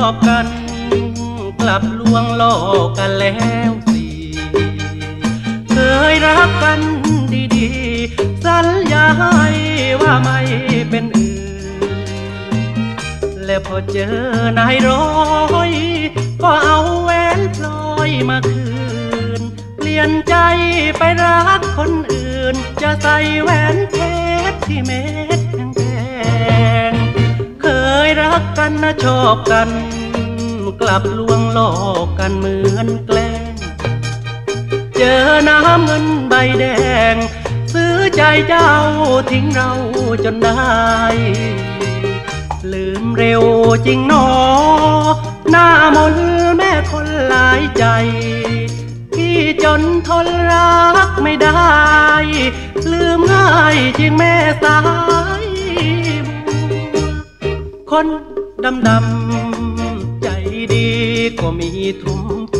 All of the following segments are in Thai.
อบกันกลับลวงหลอกกันแล้วสิเคยรักกันดีๆสัญญาให้ว่าไม่เป็นอื่นและพอเจอนายร้อยก็เอาแหวนพลอยมาคืนเปลี่ยนใจไปรักคนอื่นจะใส่แหวนเพชรที่เม็ดแพงๆเคยรักกันนะชอบกันกลับลวงหลอกกันเหมือนแกล้งเจอน้ำเงินใบแดงซื้อใจเจ้าทิ้งเราจนได้ลืมเร็วจริงหนอหน้ามนแม่คนหลายใจพี่จนทนรักไม่ได้ลืมง่ายจริงแม่สายคนดำๆใจดีก็มีทุ่มไป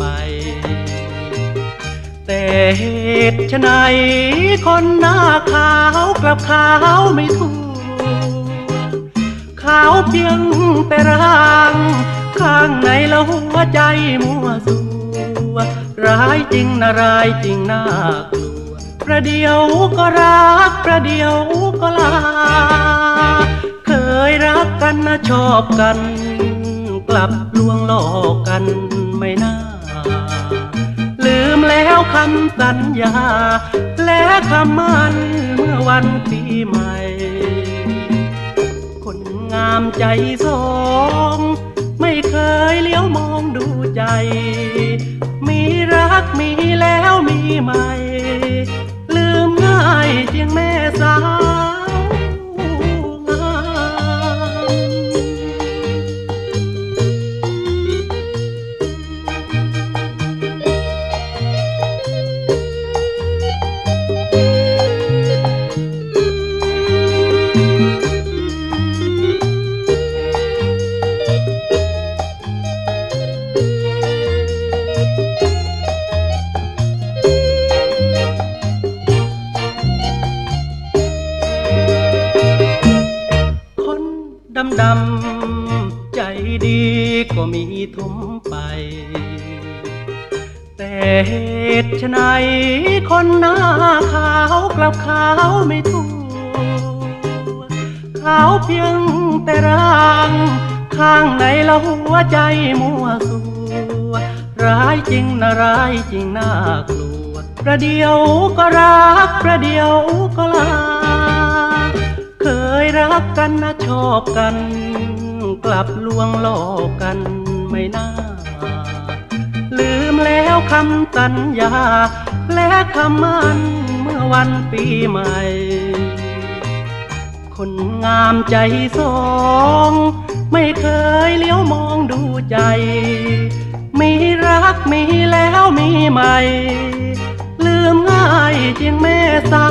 แต่เหตุไฉนคนหน้าขาวกลับขาวไม่ถูกขาวเพียงแต่ร่างข้างในแล้วหัวใจมัวสัวร้ายจริงนะร้ายจริงน่ากลัวประเดี๋ยวก็รักประเดี๋ยวก็ลาเคยรักกันนะชอบกันกลับลวงหลอกกันไม่น่าลืมแล้วคำสัญญาและคำมั่นเมื่อวันปีใหม่คนงามใจสองไม่เคยเลี้ยวมองดูใจมีรักมีแล้วมีใหม่ลืมง่ายเพียงแม่สาวงดำใจดีก็มีทุ่มไปแต่เหตุไฉนคนหน้าขาวกลับขาวไม่ถูกขาวเพียงแต่ร่างข้างในแล้วหัวใจมัวสัวร้ายจริงนะร้ายจริงน่ากลัวประเดี๋ยวก็รักประเดี๋ยวก็ลาเคยรักกันนะชอบกันกลับลวงหลอกกันไม่น่าลืมแล้วคำสัญญาและคำมั่นเมื่อวันปีใหม่คนงามใจสองไม่เคยเลี้ยวมองดูใจมีรักมีแล้วมีใหม่ลืมง่ายจริงแม่สา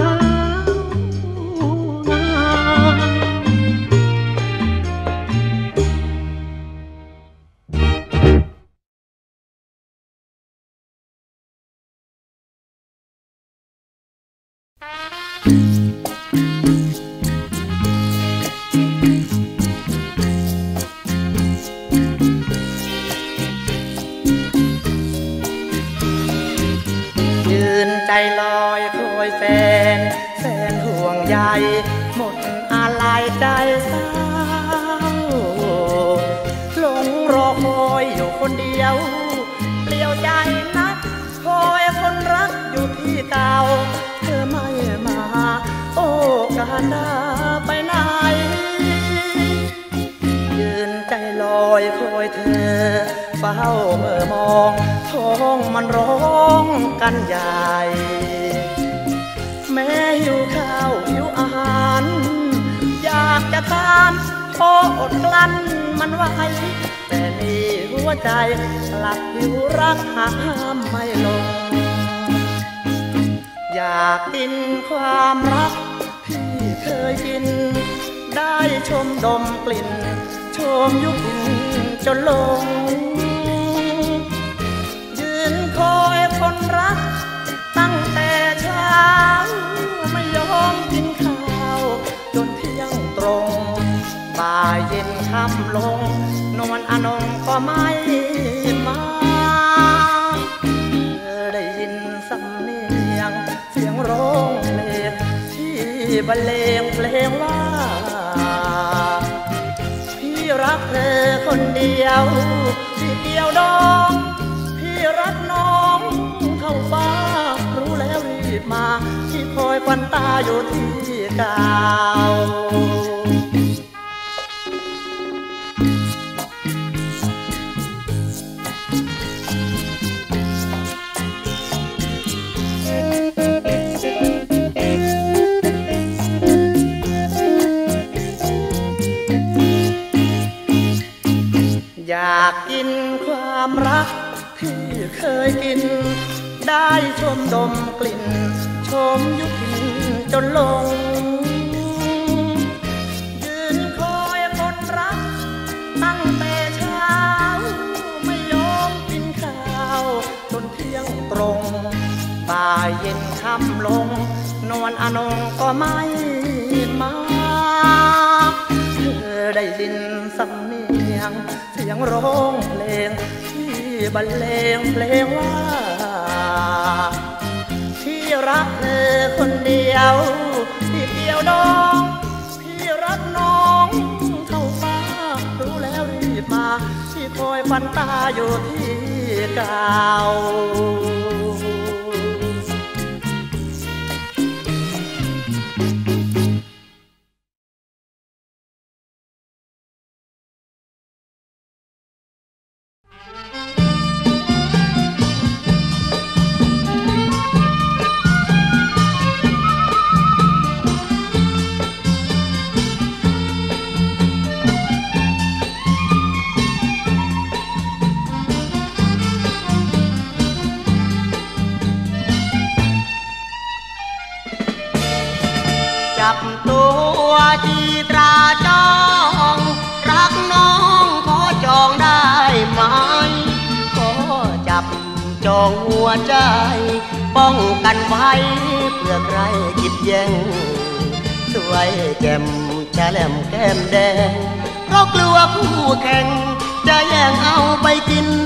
ใจลอยคอยแฟนห่วงใยหมดอะไรใจเศร้าหลงรอคอยอยู่คนเดียวเปลี่ยวใจนักคอยคนรักอยู่ที่เก่าเธอไม่มาโอ้การดาไปไหนยืนใจลอยคอยเธอเฝ้าเมื่อมองท้องมันร้องกันใหญ่แม่หิวข้าวหิวอาหารอยากจะทานพออดกลั้นมันไว้แต่นี่หัวใจหลับหิวรักหาห้ามไม่ลงอยากกินความรักที่เคยกินได้ชมดมกลิ่นชมยุคจนลงยืนคอยคนรักตั้งแต่เช้าไม่ยอมกินข้าวจนเที่ยงตรงบ่ายเย็นค่ำลงนวลอนงก็ไม่มาได้ยินสำเนียงเสียงร้องเพลงที่บรรเลงเพลงว่าพี่รักเธอคนเดียวที่เดียวดองพี่รักน้องเข้าฟ้ารู้แล้วรีบมาที่คอยควันตาอยู่ที่เก่าอยากกินความรักที่เคยกินได้ชมดมกลิ่นชมยุพินจนลงยืนคอยคนรักตั้งแต่เช้าไม่ยอมกินข้าวจนเที่ยงตรงบ่ายเย็นค่ำลงนวลอนงก็ไม่มาเธอได้ยินสำเนียงเสียงร้องเพลงที่บรรเลงเพลงว่าที่รักเธอคนเดียวที่เดียวดองพี่รักน้องเท่าฟ้ารู้แล้วรีบมาที่คอยฟันตาอยู่ที่เก่าจับตัวจีตราจ้องรักน้องขอจองได้ไหมขอจับจองหัวใจป้องกันไว้เพื่อใครคิดแย่งสวยแจ่มแฉลมแก้มแดงเพราะกลัวคู่แข่งจะแย่งเอาไปกิน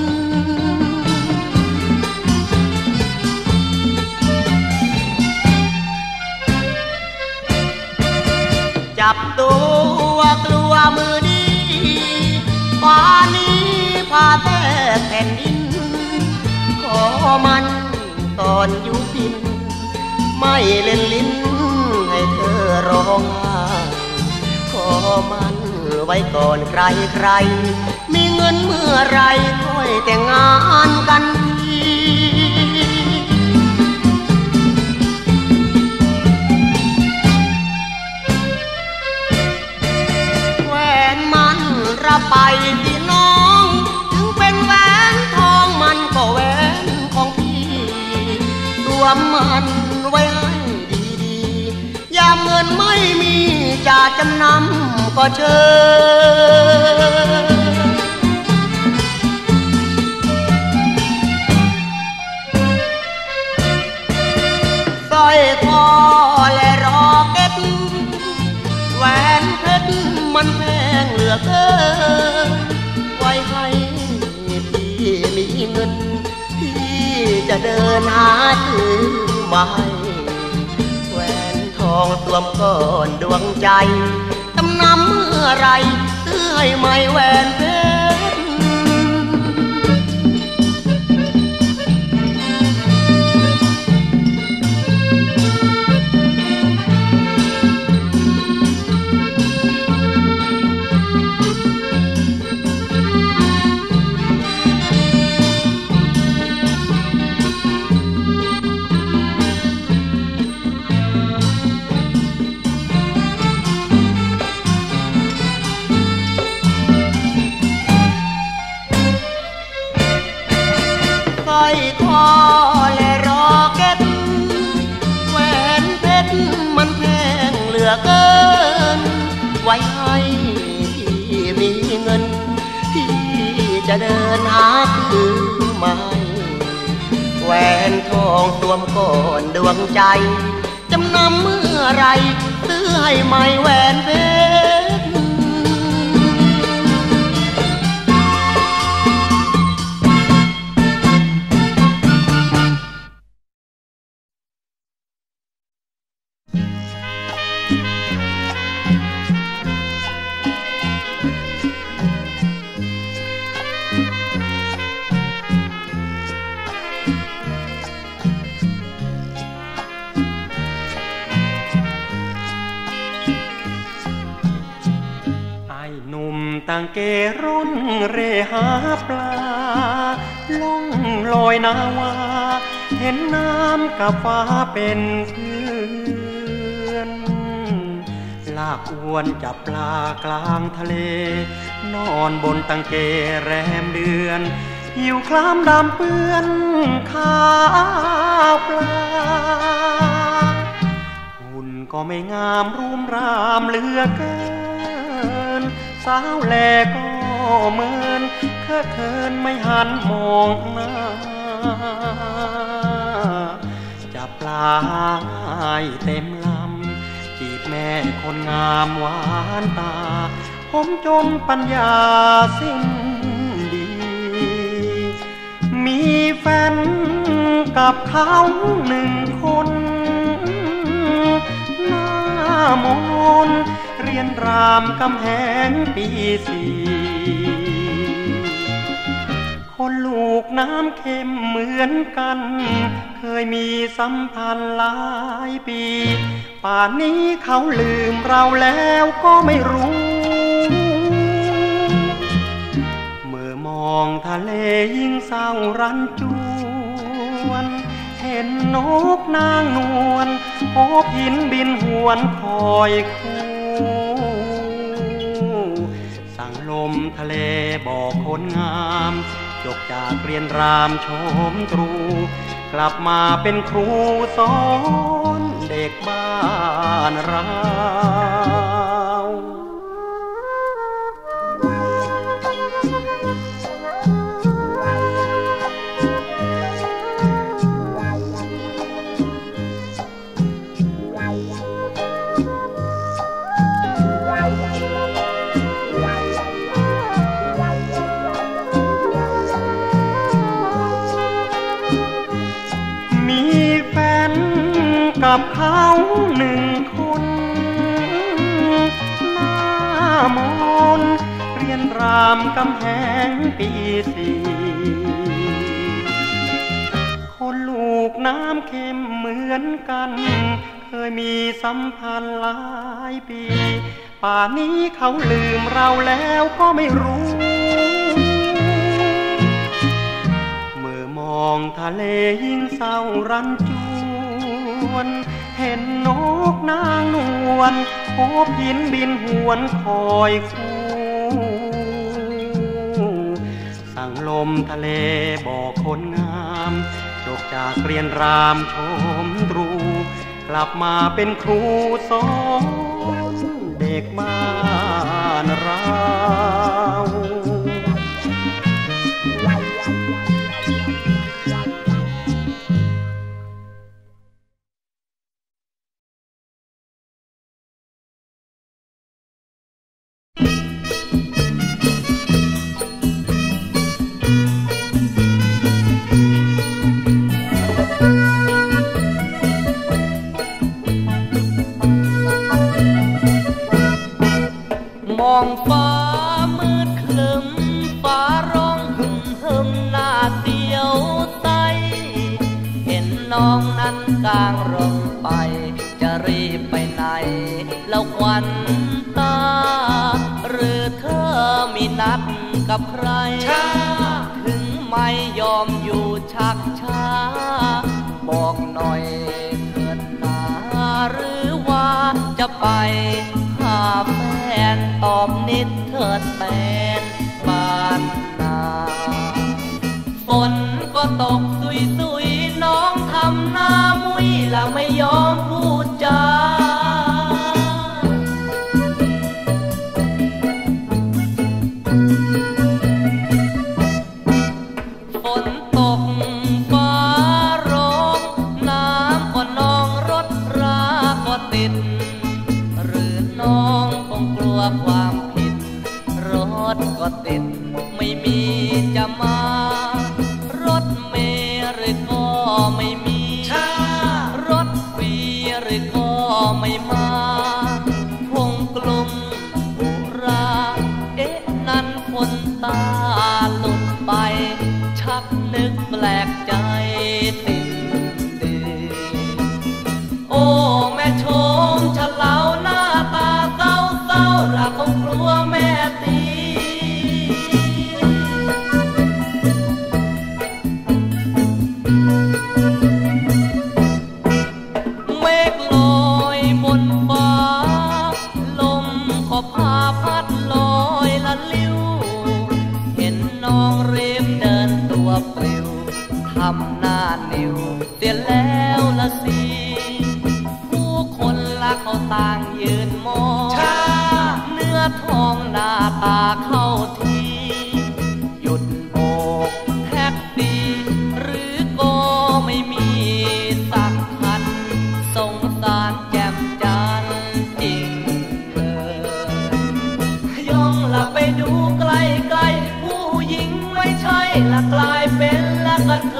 จับตัวกลัวมือดีป่านี้พาแทบแผ่นดินขอมันตอนอยู่พินไม่เล่นลิ้นให้เธอร้องไห้ขอมันไว้ก่อนใครใครมีเงินเมื่อไรค่อยแต่งงานกันทีไปที่น้องถึงเป็นแหวนทองมันก็แหวนของพี่สวมมันไว้ให้ดีๆยามเงินไม่มีจะจำนำก็เชิญสร้อยคอและรอเก็ตแหวนเพชรมันแพงเหลือเกินไว้ให้พี่มีเงินพี่จะเดินหาซื้อมาให้แหวนทองสวมก่อนดวงใจจำนำเมื่อไรซื้อให้ใหม่แหวนเพชรสร้อยคอและรอเก็ตแหวนเพชรมันแพงเหลือเกินไว้ให้พี่มีเงินพี่จะเดินหาซื้อใหม่แหวนทองสวมก่อนดวงใจจำนำเมื่อไรซื้อให้ใหม่แหวนเพชรต่างเกร่อนเร่หาปลาล่องลอยนาวาเห็นน้ำกับฟ้าเป็นเพื่อนลากอวนจับปลากลางทะเลนอนบนตังเกแรมเดือนหิวคล้ำดำเปื้อนข้าวปลาหุ่นก็ไม่งามรูมรามเหลือเกินสาวแลก็เหมือนเคอะเขินไม่หันมองหน้าจับปลาให้เต็มลำจีบแม่คนงามหวานตาผมจนปัญญาสิ้นดีมีแฟนกับเขาหนึ่งคนหน้ามนเรียนรามกำแหงปีสี่คนลูกน้ำเค็มเหมือนกันเคยมีสัมพันธ์หลายปีป่านนี้เขาลืมเราแล้วก็ไม่รู้เมื่อมองทะเลยิ่งเศร้ารันจวนเห็นนกนางนวลโอบหินบินหวนคอยคู่สั่งลมทะเลบอกคนงามจบจากเรียนรามชมตรูกลับมาเป็นครูสอนเด็กบ้านเรากับเขาหนึ่งคนหน้ามนเรียนรามกำแหงปีสี่คนลูกน้ำเค็มเหมือนกันเคยมีสัมพันธ์หลายปีป่านนี้เขาลืมเราแล้วก็ไม่รู้เมื่อมองทะเลยิ่งเศร้ารันจวนเห็นนกนางนวลโอบหินบินหวนคอยคู่สั่งลมทะเลบอกคนงามจบจากเรียนรามชมตรูกลับมาเป็นครูสอนเด็กบ้านเรามองฟ้ามืดครึ้มฟ้าร้องหึมหึมหน้าเสียวใสเห็นน้องนั้นกลางร่มไปจะรีบไปไหนแล้วควันตาหรือเธอมีนัดกับใครถึงไม่ยอมอยู่ชักช้าบอกหน่อยเถิดนาหรือว่าจะไปหาแฟนตอบนิดเถิดแฟนบ้านนาฝนก็ตกซุยๆน้องทำหน้ามุ้ยและไม่ยอมพูดจาฝนตกฟ้าร้องน้ำก็นองรถราก็ติดหรือน้องคงกลัวความผิดรถก็ติดไม่มีจะมารถเมล์หรือก็ไม่มีรถฟรีหรือก็ไม่มาคงกลุ่มอุรานั่นคนตาหลุดไปชักนึกแปลกใจติดดีโอ้แม่ชมฉลาวหน้าตาเศร้าๆระคงกลัวแม่ตีก็พาพัดลอยละลิ้วเห็นน้องเรียบเดินตัวปลิวทำหน้านิ่วเสียแล้วละสิผู้คนละเขาต่างยืนมองเนื้อทองหน้าตาเข้าทีหยุดโบกแท็กซี่หรือก็ไม่มีสักคันสงสารแจ่มจันทร์จริงย่องละไปดูไกลๆผู้หญิงไม่ใช่ละกลายเป็นละกระเท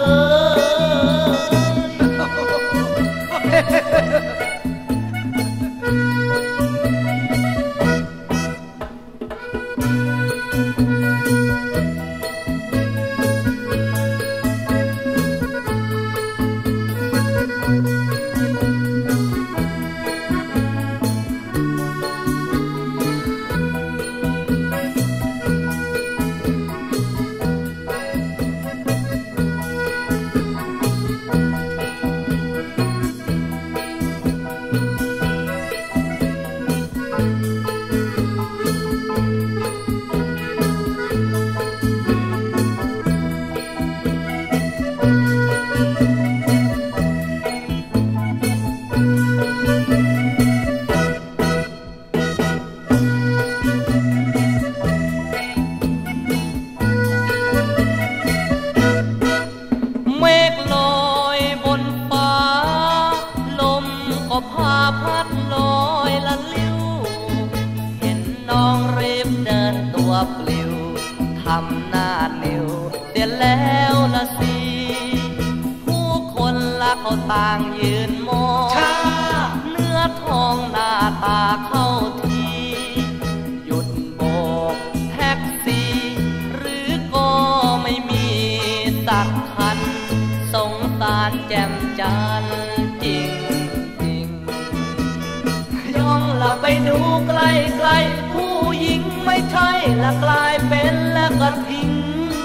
เมฆลอยบนฟ้าลมก็พาพัดลอยละลิ้วเห็นน้องรีบเดินตัวปลิวทำหน้านิ่วเสียแล้วละสิผู้คนละเขาต่างยืนมองเนื้อทองหน้าตาเข้าทีหยุดโบกแท็กซี่หรือก็ไม่มีสักคันสงสารแจ่มจันทร์จริงย่องละไปดูไกลๆผู้หญิงไม่ใช่ละกลายเป็นละกระทิง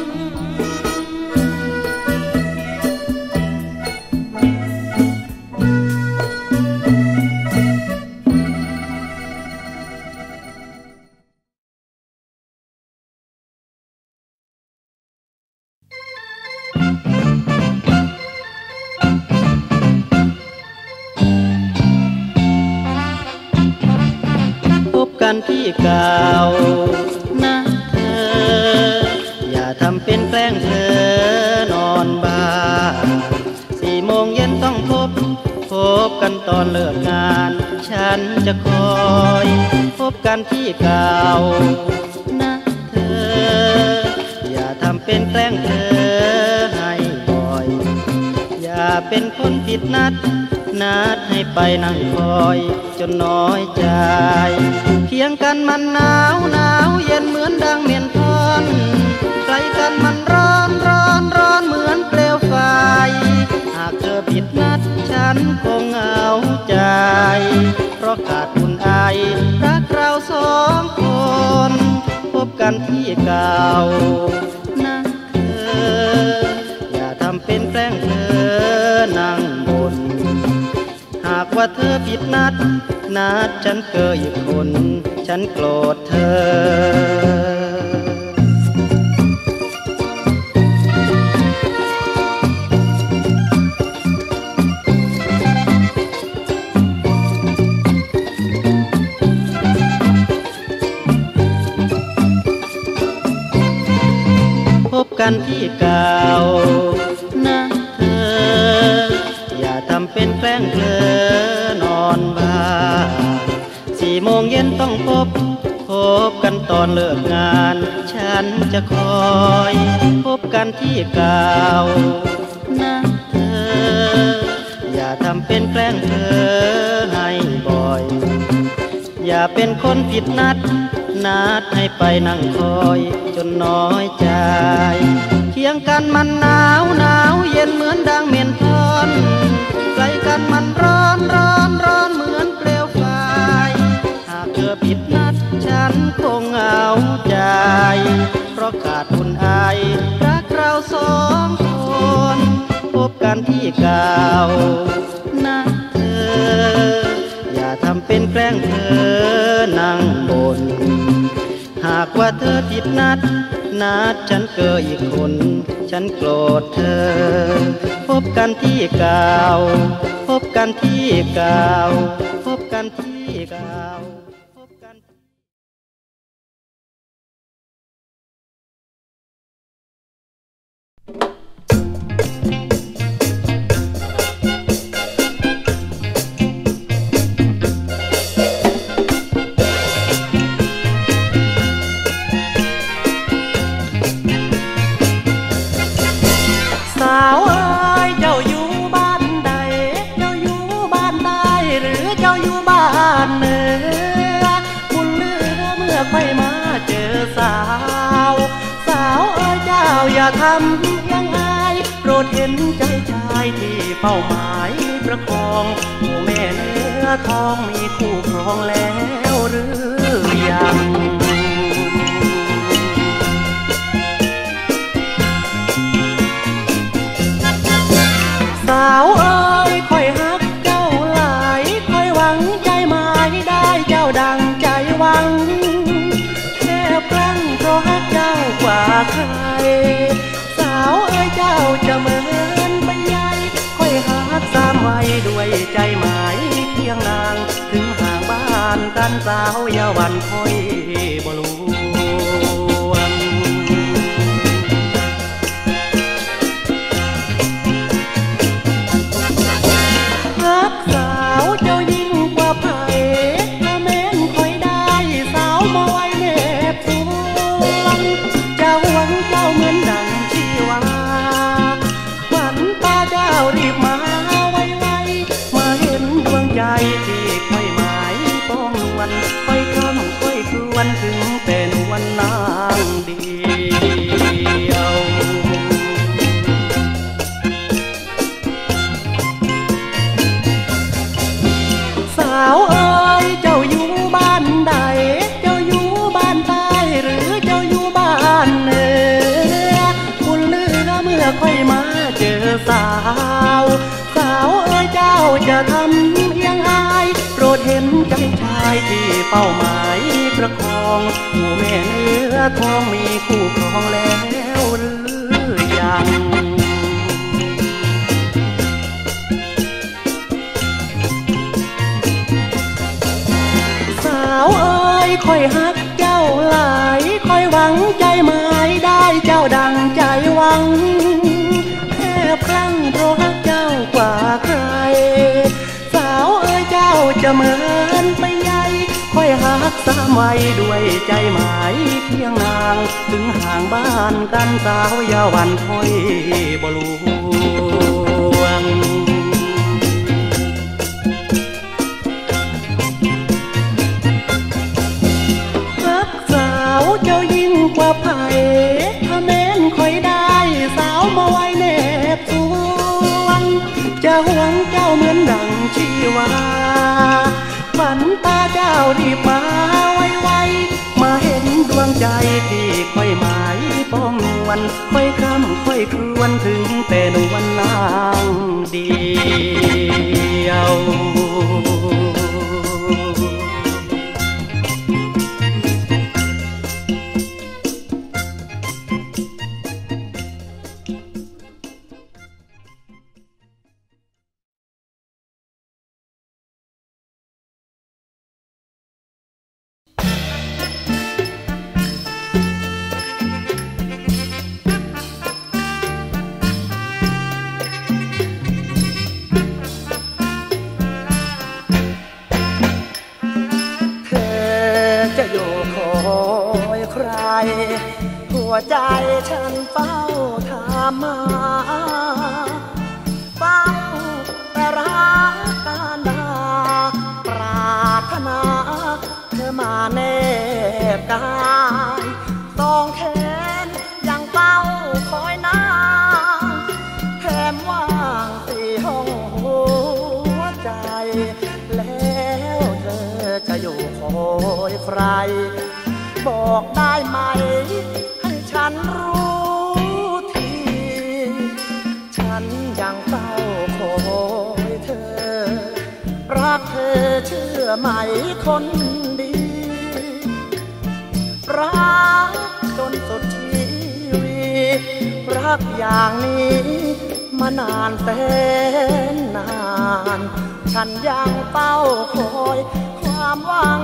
กันที่เก่านะเธออย่าทำเป็นแกล้งเธอนอนบ้าน4 โมงเย็นต้องพบกันตอนเลิกงานฉันจะคอยพบกันที่เก่านะเธออย่าทำเป็นแกล้งเธอให้บ่อยอย่าเป็นคนผิดนัดให้ไปนั่งคอยจนน้อยใจเคียงกันมันหนาวเย็นเหมือนดังเมียนทอนไกลกันมันร้อนเหมือนเปลวไฟหากเธอผิดนัดฉันคงเหงาใจเพราะขาดอุ่นไอรักเรา2 คนพบกันที่เก่านะเธออย่าทำเป็นแกล้งเธอนั่งบ่นหากว่าเธอผิดนัดฉันเกยคนฉันโกรธเธอพบกันที่เก่านะเธออย่าทำเป็นแกล้งเธอนอนบ้าน4 โมงเย็นต้องพบกันตอนเลิกงานฉันจะคอยพบกันที่เก่านะเธออย่าทำเป็นแกล้งเธอให้บ่อยอย่าเป็นคนผิดนัดให้ไปนั่งคอยจนน้อยใจเคียงกันมันหนาวเย็นเหมือนดังเมียนทอนไกลกันมันร้อนเหมือนเปลวไฟหากเธอผิดนัดฉันคงเหงาใจเพราะขาดอุ่นไอรักเรา2 คนพบกันที่เก่านะเธออย่าทำเป็นแกล้งเธอนั่งบนหากว่าเธอผิดนัดฉันเกออีกคนฉันโกรธเธอพบกันที่เก่าพบกันที่เก่าพบกันที่เก่าพบกันสาวเอ้ยเจ้าอยู่บ้านใดเจ้าอยู่บ้านใต้หรือเจ้าอยู่บ้านเหนือบุญเหลือเมื่อค่อยมาเจอสาวเอ้ยเจ้าอย่าทำยังไงโปรดเห็นใจชายที่เป้าหมายประคองผู้แม่เนื้อทองมีคู่ครองแล้วหรือยังสาวเอ้ยค่อยฮักเจ้าหลายค่อยหวังใจหมายได้เจ้าดังใจหวังแค่ครั้งเพราะฮักเจ้ากว่าใครสาวเอ้ยเจ้าจะเหมือนไปใหญ่ค่อยฮักสามไว้ด้วยใจหมายเพียงนางถึงห่างบ้านกันสาวอย่าหวั่นค่อยบ่รู้เจ้ายิ่งกว่าไผ่ถ้าแม้นคอยได้สาวมาไว้แนบสวงเจ้าหวังเจ้าเหมือนดังชีวาขวัญตาเจ้ารีบมาไวๆมาเห็นดวงใจที่ค่อยหมายป้องวันค่อยคำค่อยคืนวันถึงเป็นวันนางเดียวสาวเอ้ยเจ้าอยู่บ้านใดเจ้าอยู่บ้านใต้หรือเจ้าอยู่บ้านเหนือคุณเลือเมื่อค่อยมาเจอสาวเอ้ยเจ้าจะทำยังไงโปรดเห็นใจชายที่เป้าหมายประคองผู้แม่เนื้อทองมีคู่ครองแล้วหรือยังสาวเอ้ยค่อยฮักเจ้าหลายค่อยหวังใจหมายได้เจ้าดังใจหวังแค่ครั้งเพราะฮักเจ้ากว่าใครสาวเอ้ยเจ้าจะเหมือนไปใหญ่ค่อยฮักสามไว้ด้วยใจหมายเพียงนางถึงห่างบ้านกันสาวอย่าหวั่นค่อยบ่ลวงเจ้ายิ่งกว่าไผ่ถ้าแม้นคอยได้สาวมาไว้แนบสวงจะหวงเจ้าเหมือนดังชีวาฝันตาเจ้ารีบมาไวๆมาเห็นดวงใจที่ค่อยหมายป้องวันค่อยค่ำค่อยคืนถึงเป็นวันนางเดียวหัวใจฉันเฝ้าถามมาเฝ้าแต่รักการดาปรารถนาเธอมาแนบกายต้องแขนยังเฝ้าคอยนางแถมว่างสี่ห้องหัวใจแล้วเธอจะอยู่คอยใครบอกได้ไหมให้ฉันรู้ทีฉันยังเฝ้าคอยเธอรักเธอเชื่อไหมคนดีรักจนสุดชีวิตรักอย่างนี้มานานแสนนานฉันยังเฝ้าคอยความหวัง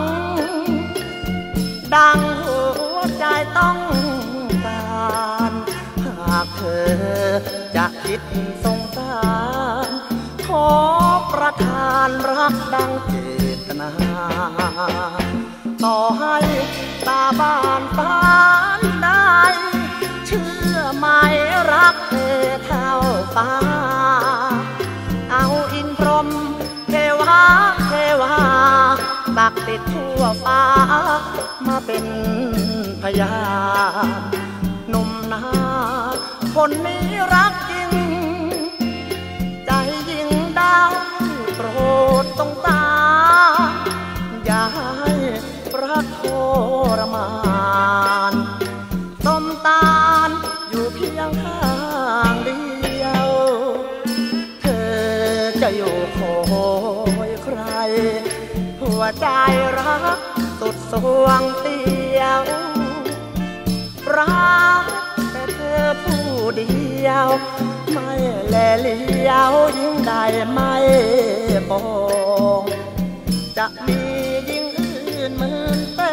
ดังหัวใจต้องการหากเธอจะคิดสงสารขอประทานรักดังเจตนาต่อให้ตาบ้านตานได้เชื่อไหมรักเธอเท่าฟ้าเอาอินพรหมเทวาตักติดทั่วฟ้ามาเป็นพยานหนุ่มนาคนนี้รักจริงใจยิ่งดาวโปรดสงสารอย่าให้รักทรมานต้มตาลอยู่เพียงข้างเดียวเธอจะอยู่คอยใครหัวใจรักสุดสวงเตียวรักแต่เธอผู้เดียวไม่แลเลี้ยวยิ่งใดไม่ปองจะมียิ่งอื่นหมื่นแต่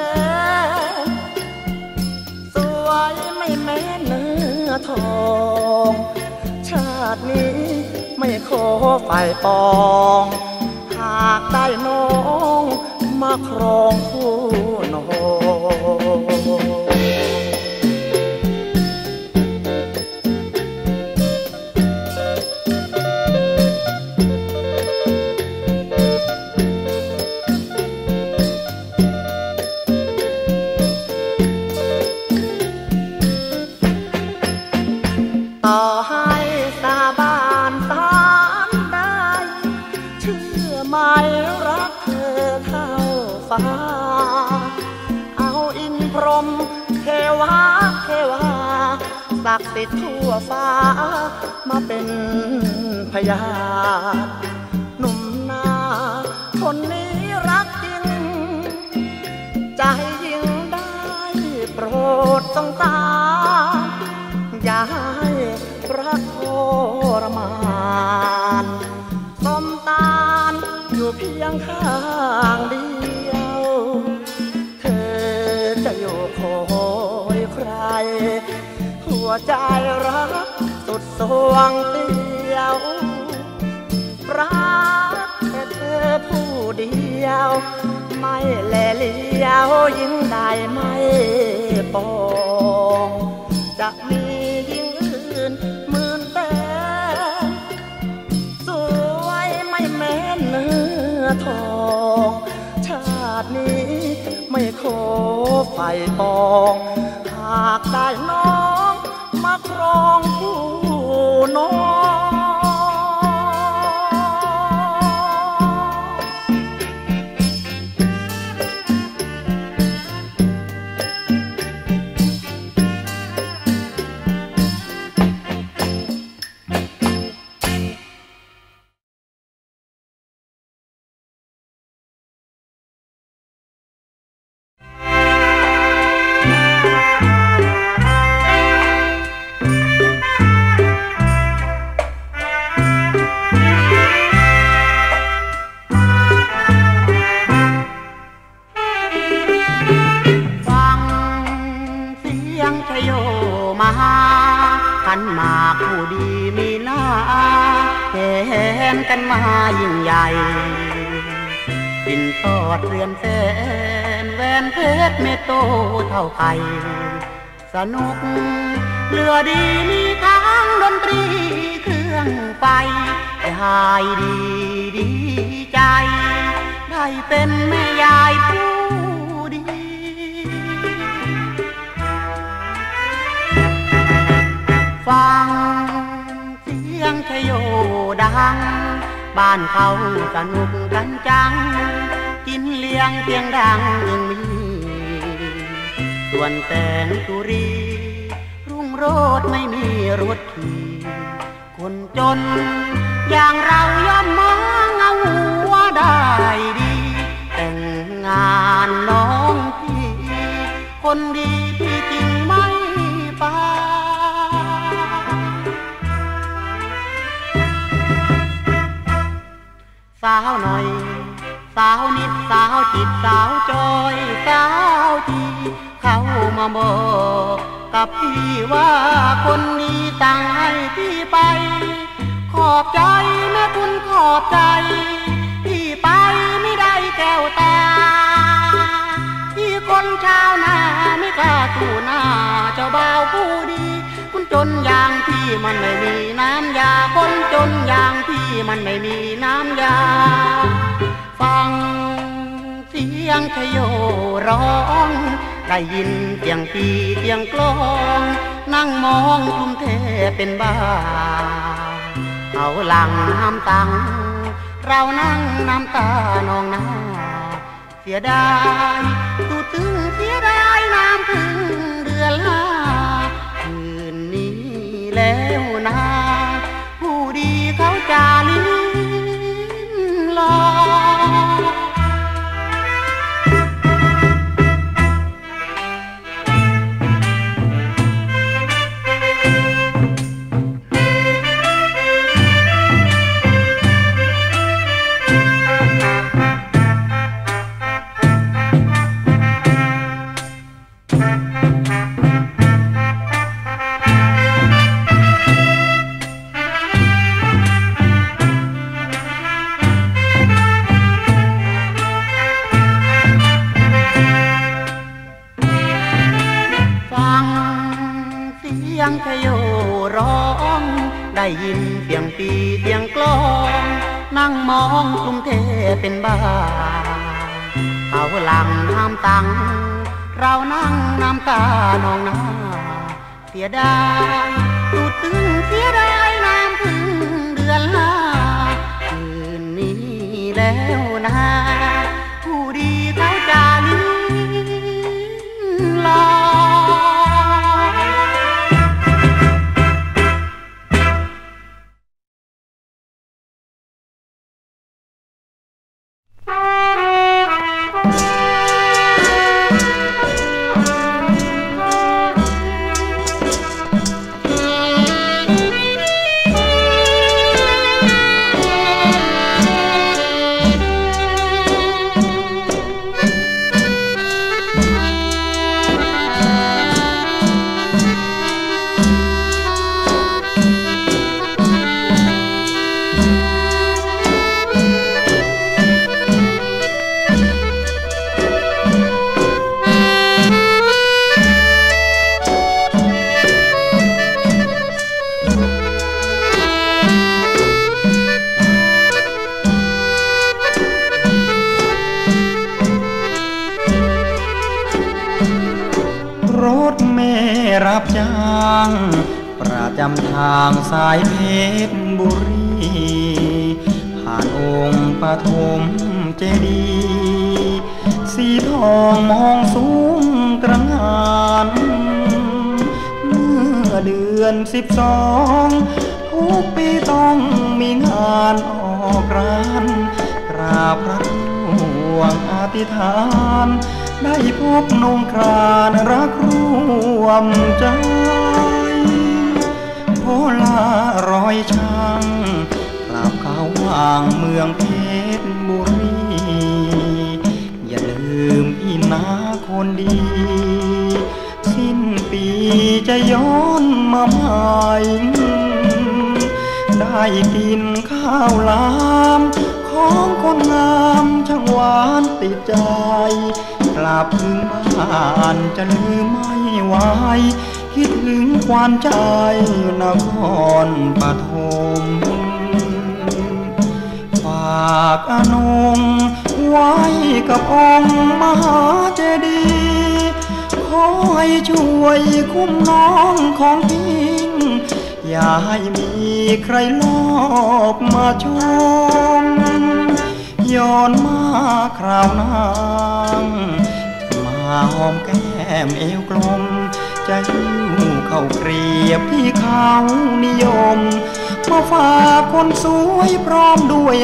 สวยไม่แม้เนื้อทองชาตินี้ไม่ขอฝ่ายปองหากได้น้องมาครองคู่นอนต่อให้สาบานตามได้เชื่อไหมรักเธอเท่าฟ้าเอาอินพรหมเทวาศักดิ์สิทธิ์ทั่วฟ้ามาเป็นพยานหนุ่มนาคนนี้รักจริงใจยิ่งได้โปรดสงสารอย่าให้รักทรมานต้มตาลอยู่เพียงข้างเดียวเธอจะอยู่คอยใครหัวใจรักสุดสวงเตียวรักแต่เธอผู้เดียวไม่แลเลี้ยวยิ่งได้ไม่ปองจะมียิ่งอื่นหมื่นแต่สวยไม่แม้เนื้อทองชาตินี้ไม่ขอฝ่ายปองหากได้น้องมาครองคู่นอนขันหมากผู้ดีมีหน้าแหนกันมายิ่งใหญ่ปิ่นทอดเรือนแสนแหวนเพชรเม็ดโตเท่าไข่สนุกเรือดีมีทั้งดนตรีเครื่องไฟแต่หายดีใจได้เป็นแม่ยายผู้ดีฟังเสียงชโยดังบ้านเขาสนุกกันจังกินเลี้ยงเพียงดังยังมีส่วนแสงสุรีรุ่งโรจน์ไม่มีรถขี่คนจนอย่างเราย่อมมองเอาหัวได้ดีแต่งงานน้องพี่คคนดีที่จริงไม่ไปสาวหน่อยสาวนิดสาวจิตสาวจอยสาวที่เขามาบอกกับพี่ว่าคนนี้สั่งให้พี่ไปขอบใจแม่คุณขอบใจพี่ไปไม่ได้แก้วตาพี่คนชาวนาไม่กล้าสู้หน้าเจ้าบ่าวผู้ดีคนจนอย่างพี่มันไม่มีน้ำยาคนจนอย่างพี่มันไม่มีน้ำยาฟังเสียงชโยร้องได้ยินเสียงปีเสียงกลองนั่งมองกลุ่มเทเป็นบ้าเขาหลังน้ำตังเรานั่งน้ำตานองหน้าเสียดายตูตึงเสียดายน้ำพึ่งเดือนละคืนนี้แล้วนะผู้ดีเขาจะลิ้นลอชโยร้องได้ยินเสียงปีเสียงกลองนั่งมองกลุ่มเทเป็นบ้าเขาหลังน้ำตังเรานั่งน้ำตานองหน้าเสียดายตูดตึงเสียดายน้ำพึ่งเดือนละคืนนี้แล้วนะผู้ดีเขาจะลิ้นลอรับจ้างประจำทางสายเพชรบุรีผ่านองค์ปฐมเจดีย์สีทองมองสูงตระหง่านเมื่อเดือน12ทุกปีต้องมีงานออกร้านกราบพระร่วงอธิษฐานได้พบนงครานรักร่วมใจโพลารอยช่างกราบเขาว่างเมืองเพชรบุรีอย่าลืมพี่นาคนดีสิ้นปีจะย้อนมาใหม่ได้กินข้าวหลามของคนงามช่างหวานติดใจกลับถึงบ้านจะลืมไม่ไหวคิดถึงควานใจนครปฐมฝากอนงไว้กับองค์มหาเจดีย์ขอให้ช่วยคุ้มน้องของพี่อย่าให้มีใครลอบมาชมย้อนมาคราวนางมาหอมแก้มเอวกลมจะหิ้วเข้าเกลียบที่เขานิยมมาฝากคนสวยพร้อมด้วย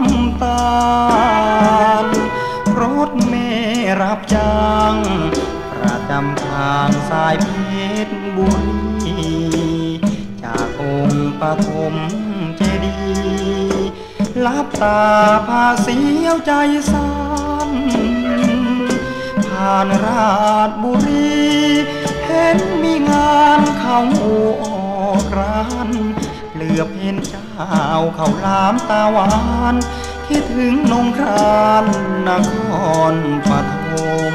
น้ำตาลรถเมล์รับจ้างปประจำทางสายเพชรบุรีจากองค์ปฐมเจดีย์ลับตาพาเสียวใจสั่นผ่านราชบุรีเห็นมีงานเขาออกร้านเหลือบเห็นเจ้าเขาลามตาหวานคิดถึงนงครานนครปฐม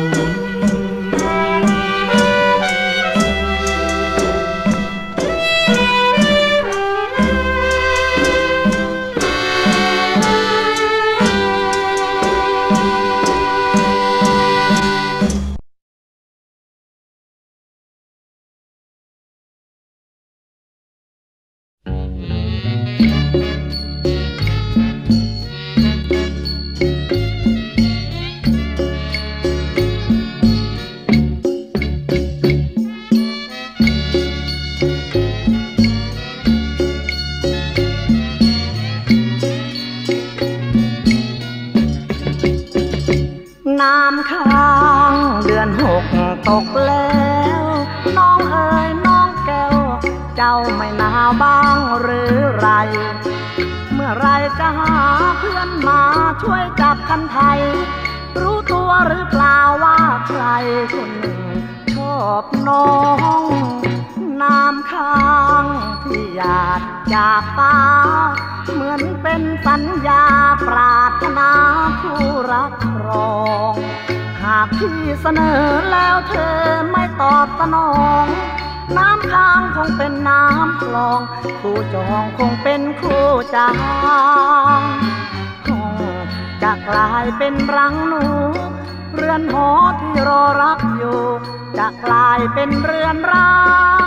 น้ำค้างเดือน6ตกแล้วน้องเอ๋ยน้องแก้วเจ้าไม่หนาวบ้างหรือไรเมื่อไรจะหาเพื่อนมาช่วยจับคันไทยรู้ตัวหรือเปล่าว่าใครคนหนึ่งชอบน้องน้ำค้างที่หยาดจากฟ้าเหมือนเป็นสัญญาปรารถนาคู่รักครองหากพี่เสนอแล้วเธอไม่ตอบสนองน้ำค้างคงเป็นน้ำคลองคู่จองคงเป็นคู่จางห้องจะกลายเป็นรังหนูเรือนหอที่รอรักอยู่จะกลายเป็นเรือนร้าง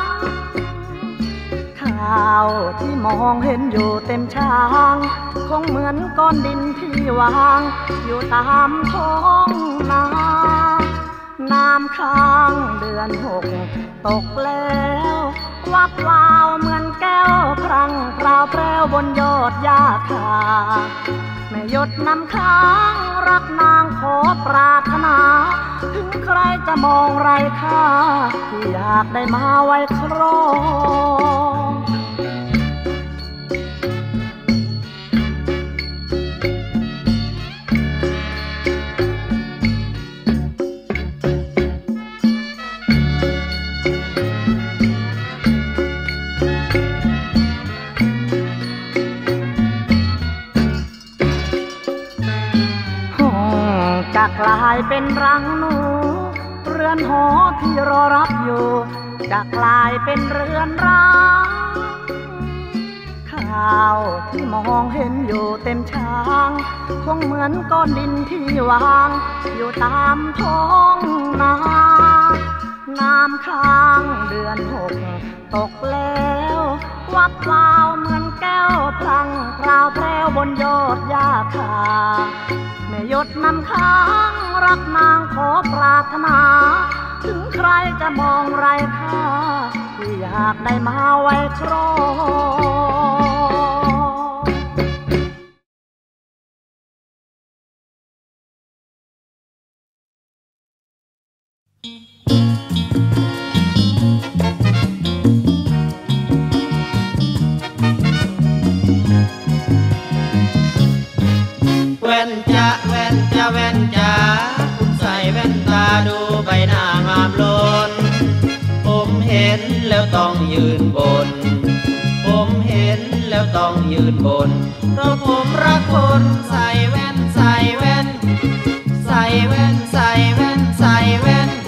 ข่าวที่มองเห็นอยู่เต็มช้างคงเหมือนก้อนดินที่วางอยู่ตามท้องนาน้ำค้างเดือน6ตกแล้ววับวาวเหมือนแก้วพรังพราวแพรวบนยอดหญ้าคาแม่หยดน้ำค้างรักนางขอปรารถนาถึงใครจะมองไรค่าที่อยากได้มาไว้ครองจะกลายเป็นรังหนูเรือนหอที่รอรับอยู่จะกลายเป็นเรือนร้างข่าวที่มองเห็นอยู่เต็มช้างคงเหมือนก้อนดินที่วางอยู่ตามท้องนาน้ำค้างเดือน6ตกแล้ววับวาวเหมือนแก้วพลังพราวแพรวบนยอดหญ้าคาแม่หยดน้ำค้างรักนางขอปรารถนาถึงใครจะมองไรค่าที่อยากได้มาไว้ครองแว่นจ้าแว่นจ้าแว่นจ้าคุณใส่แว่นตาดูใบหน้างามล้นผมเห็นแล้วต้องยืนบนผมเห็นแล้วต้องยืนบนเพราะผมรักคนใส่แว่นใส่แว่นใส่แว่นใส่แว่นใส่แว่น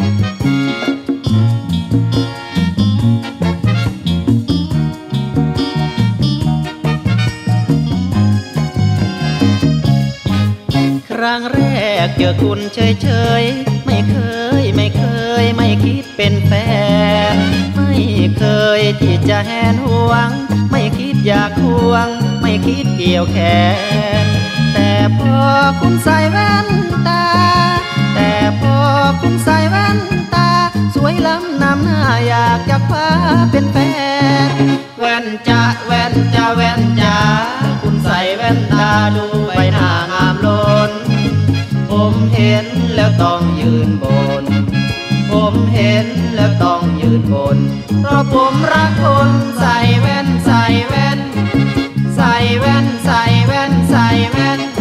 ครั้งแรกเจอคุณเฉยๆไม่เคยไม่คิดเป็นแฟนไม่เคยที่จะแหนหวงไม่คิดอยากควงไม่คิดเกี่ยวแขนแต่พอคุณใส่แว่นตาแต่พอคุณใส่แว่นตาสวยล้ำนำหน้าอยากจะคว้าเป็นแฟนแว่นจ้าแว่นจ้าแว่นจ้าคุณใส่แว่นตาดูใบหน้างามล้นผมเห็นแล้วต้องยืนบนผผมเห็นแล้วต้องยืนบนเพราะผมรักคนใส่แว่นใส่แว่นใส่แว่นใส่แว่นใส่แว่น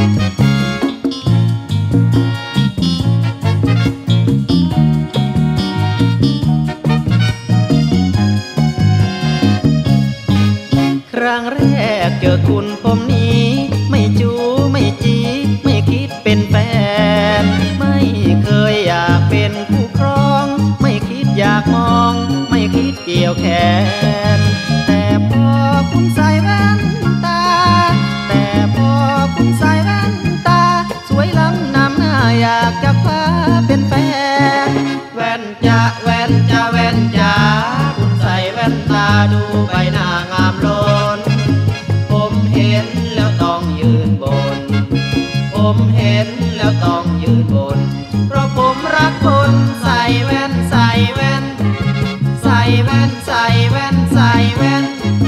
ครั้งแรกเจอคุณผมนี้ไม่จูไม่จีไม่คิดเป็นแฟนไม่เคยอยากเป็นคู่ครองไม่คิดอยากมองไม่คิดเกี่ยวแขนแต่พอคุณใส่แว่นตาแต่พอคุณใส่แว่นตาสวยล้ำนำหน้าอยากจะพาเป็นแฟนแว่นจ้าแว่นจ้าแว่นจ้าคุณใส่แว่นตาดูใบหน้างามล้นผมเห็นแล้วต้องยืนบนผมเห็นแล้วต้องยืนบนเพราะผมรักคนใส่แว่นใส่แว่นใส่แว่นใส่แว่นใส่แว่น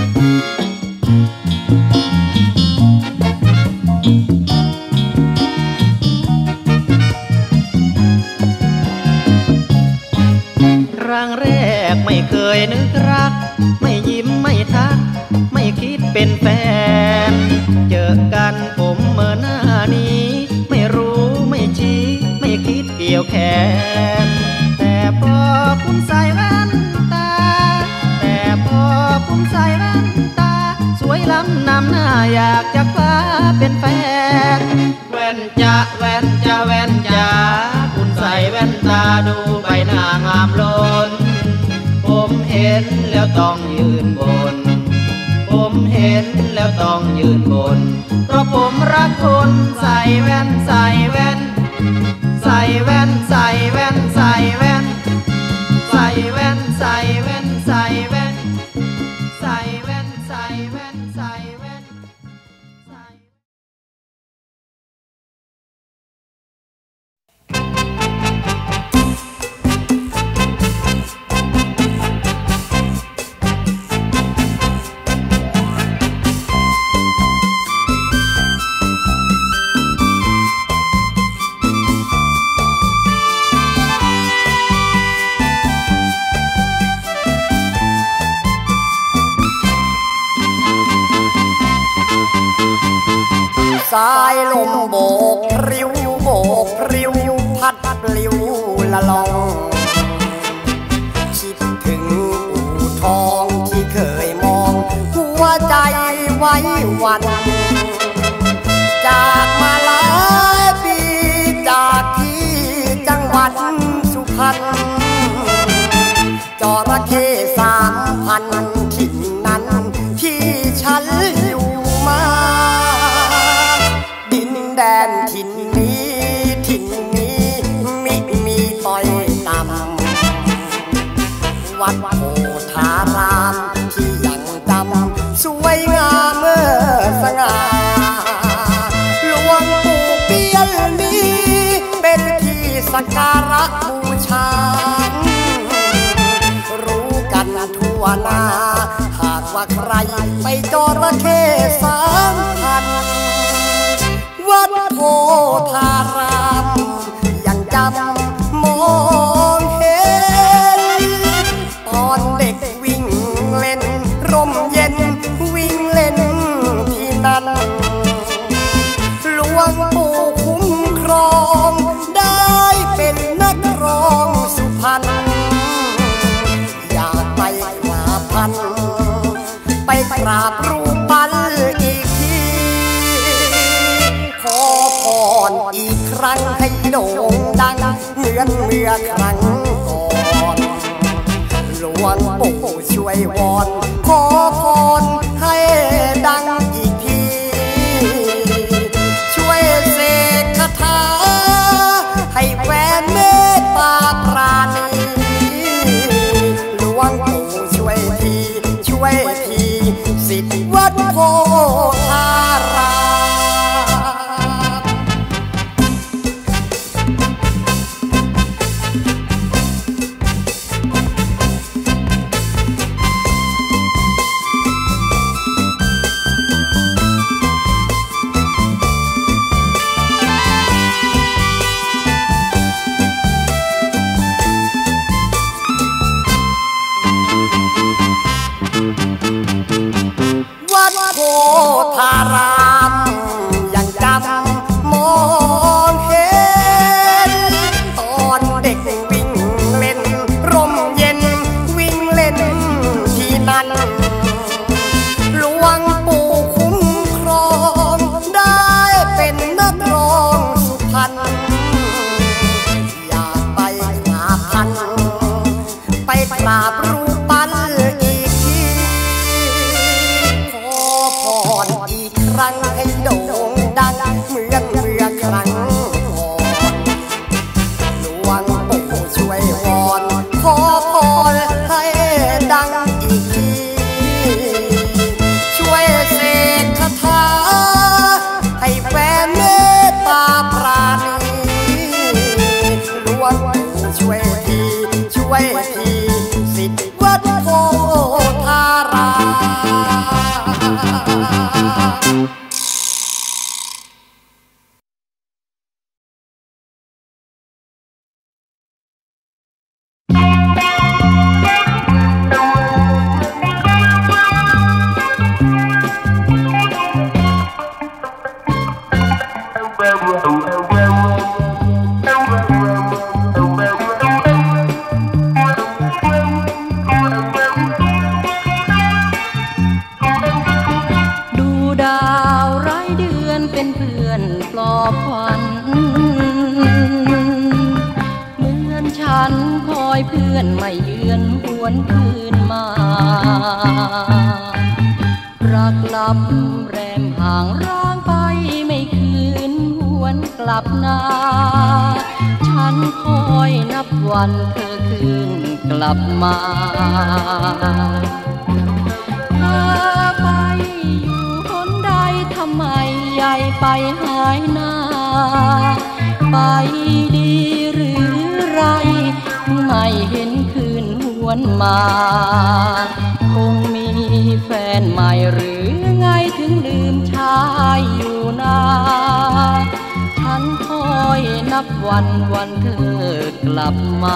ครั้งแรกไม่เคยนึกรักไม่ยิ้มไม่ทักไม่คิดเป็นแฟนเจอกันผมเมื่อหน้านี้ไม่รู้ไม่ชี้ไม่คิดเกี่ยวแขนแต่พอคุณใส่แว่นตาแต่พอคุณใส่แว่นตาสวยล้ำนำหน้าอยากจะพาเป็นแฟนแว่นจ้าแว่นจ้าแว่นจ้าคุณใส่แว่นตาดูใบหน้างามล้นผมเห็นแล้วต้องยืนบนผมเห็นแล้วต้องยืนบนเพราะผมรักคนใส่แว่นใส่แว่นใส่แว่นใส่แว่นใส่แว่นใส่แว่นใส่แว่นใส่แว่นใส่แว่นใส่แว่นใส่แว่นสายลมโบกพริ้วโบกพริ้วพัดปลิวละลองคิดถึงอู่ทองที่เคยมองหัวใจไว้วันจากมาหลายปีจากที่จังหวัดสุพรรณจระเข้3,000ถิ่นนั้นที่ฉันอยู่มาแดนถิ่นนี้มิมีต่อยต่ำวัดโพธารามที่ยังจำสวยงามเมื่อสง่าหลวงปู่เปี้ยนนี้เป็นที่สักการะบูชารู้กันทั่วหน้าหากว่าใครไปจระเข้3,000วัดโพธารามยังจำมองเห็นตอนเด็กวิ่งเล่นร่มเย็นวิ่งเล่นที่นั่นหลวงปู่คุ้มครองได้เป็นนักร้องสุพรรณอยากไปกราบท่านไปกราบรูปปั้นอีกขอพรอีกครั้งให้โด่งดังเหมือนเมื่อครั้งก่อนหลวงปู่ช่วยวอนขอพรให้ดังอีกทีช่วยเสกคาถาให้แฟนเมตตาปราณีหลวงปู่ช่วยทีสิทธิวัดโพธารามช่วยทีสิทธิ์วัดโพธารามเพื่อนไม่เยือนหวนคืนมารักลับแรมห่างร้างไปไม่คืนหวนกลับนาฉันคอยนับวันเธอคืนกลับมาเธอไปอยู่คนใดทำไมใหญ่ไปหายหน้าไปดีหรือไรไม่เห็นคืนหวนมาคงมีแฟนใหม่หรือไงถึงลืมชายอยู่นาฉันคอยนับวันเธอกลับมา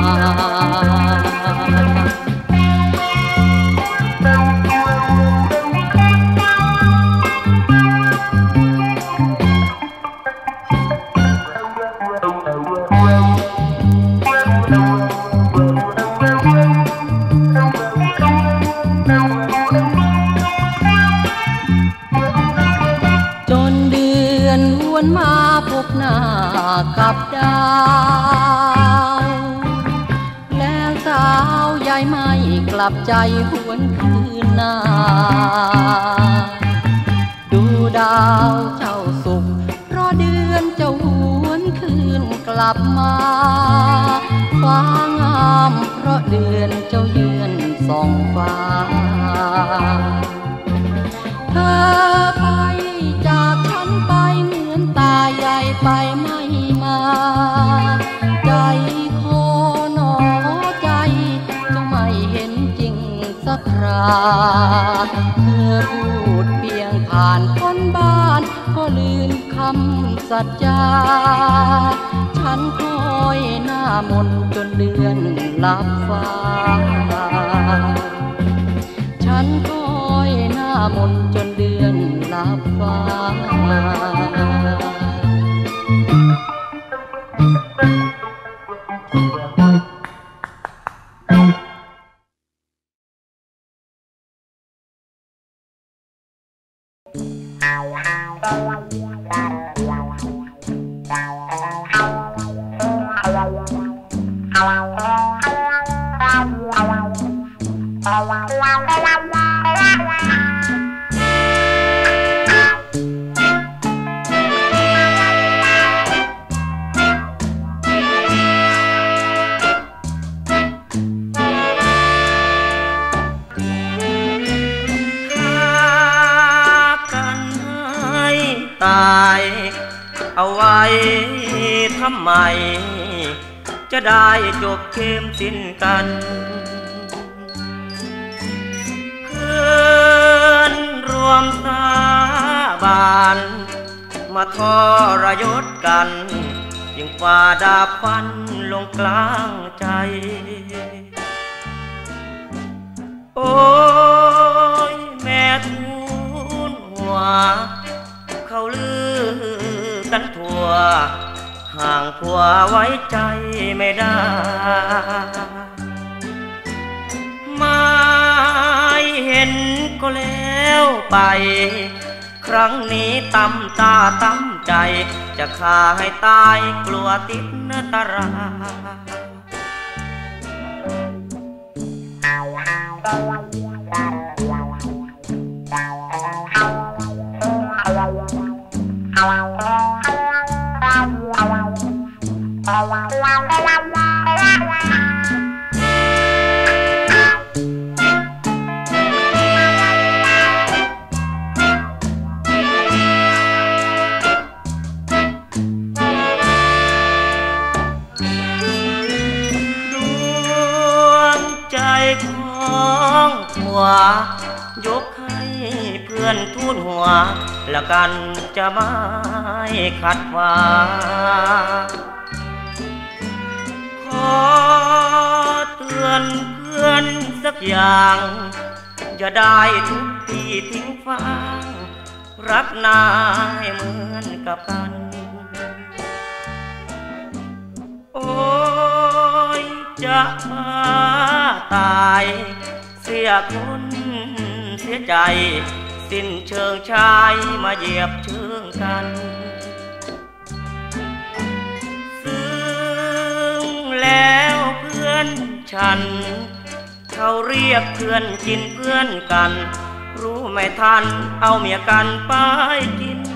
มาพบหน้ากับดาวแล้วสาวใหญ่ไม่กลับใจหวนคืนหน้าดูดาวเจ้าสุขเพราะเดือนเจ้าหวนคืนกลับมาฟ้างามเพราะเดือนเจ้าเยือนส่องฟ้าเธอไปจากฉันไปตาใหญ่ไปไม่มาใจคอหนอใจจะไม่เห็นจริงสักคราเธอพูดเพียงผ่านคนบ้านก็ลืมคำสัจจาฉันคอยหน้ามนจนเดือนลับฟ้าฉันคอยหน้ามนจนเดือนลับฟ้าเอาไว้ทำไมจะได้จบเกมสิ้นกันเพื่อนรวมสาบานมาทรยศกันยิ่งฝ่าดาบฟันลงกลางใจโอ้ยแม่ทูลหัวเขาลือกันทั่วห่างผัวไว้ใจไม่ได้ไม่เห็นก็แล้วไปครั้งนี้ตำตาตำใจจะฆ่าให้ตายกลัวติดตารยกให้เพื่อนทูลหัวละกันจะไม่ขัดว่าขอเตือนเพื่อนสักอย่างอย่าได้ทุกทีทิ้งฟังรักนายเหมือนกับกันโอ้ยจะมาตายเสียคนเสียใจสิ้นเชิงชายมาเหยียบเชิงกันซึ่งแล้วเพื่อนฉันเขาเรียกเพื่อนกินเพื่อนกันรู้ไม่ทันเอาเมียกันไปกิน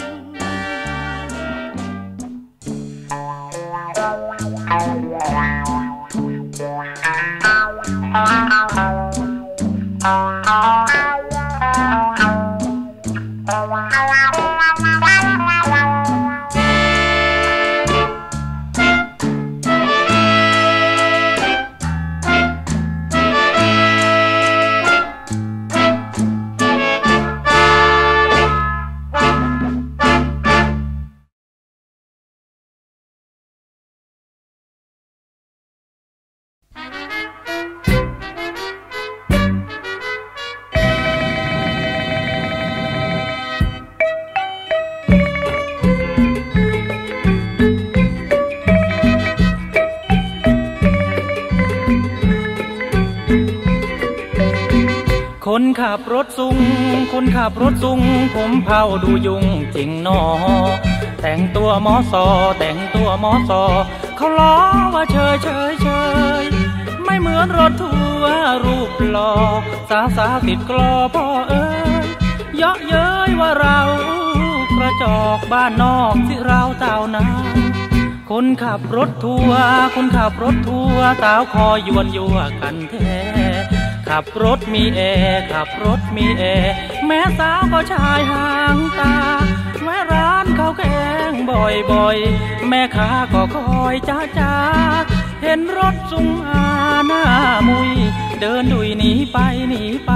คนขับรถซุงคนขับรถซุงผมเผาดูยุงจริงหนอแต่งตัวมอสอแต่งตัวมอสอเขาล้อว่าเชยเชยเชยไม่เหมือนรถทัวร์รูปหล่อสาวสาวติดกลอพ่อเอ้ยเยาะเย้ยว่าเรากระจอกบ้านนอกที่เราเต่านาคนขับรถทัวร์คนขับรถทัวร์สาวคอยยวนยัวกันแท้ขับรถมีแอร์ขับรถมีแอร์แม่สาวก็ชายห่างตาแม่ร้านข้าวแกงบ่อยๆแม่ค้าก็คอยจ้าเห็นรถซุงอาหน้ามุยเดินดุยหนีไปหนีไป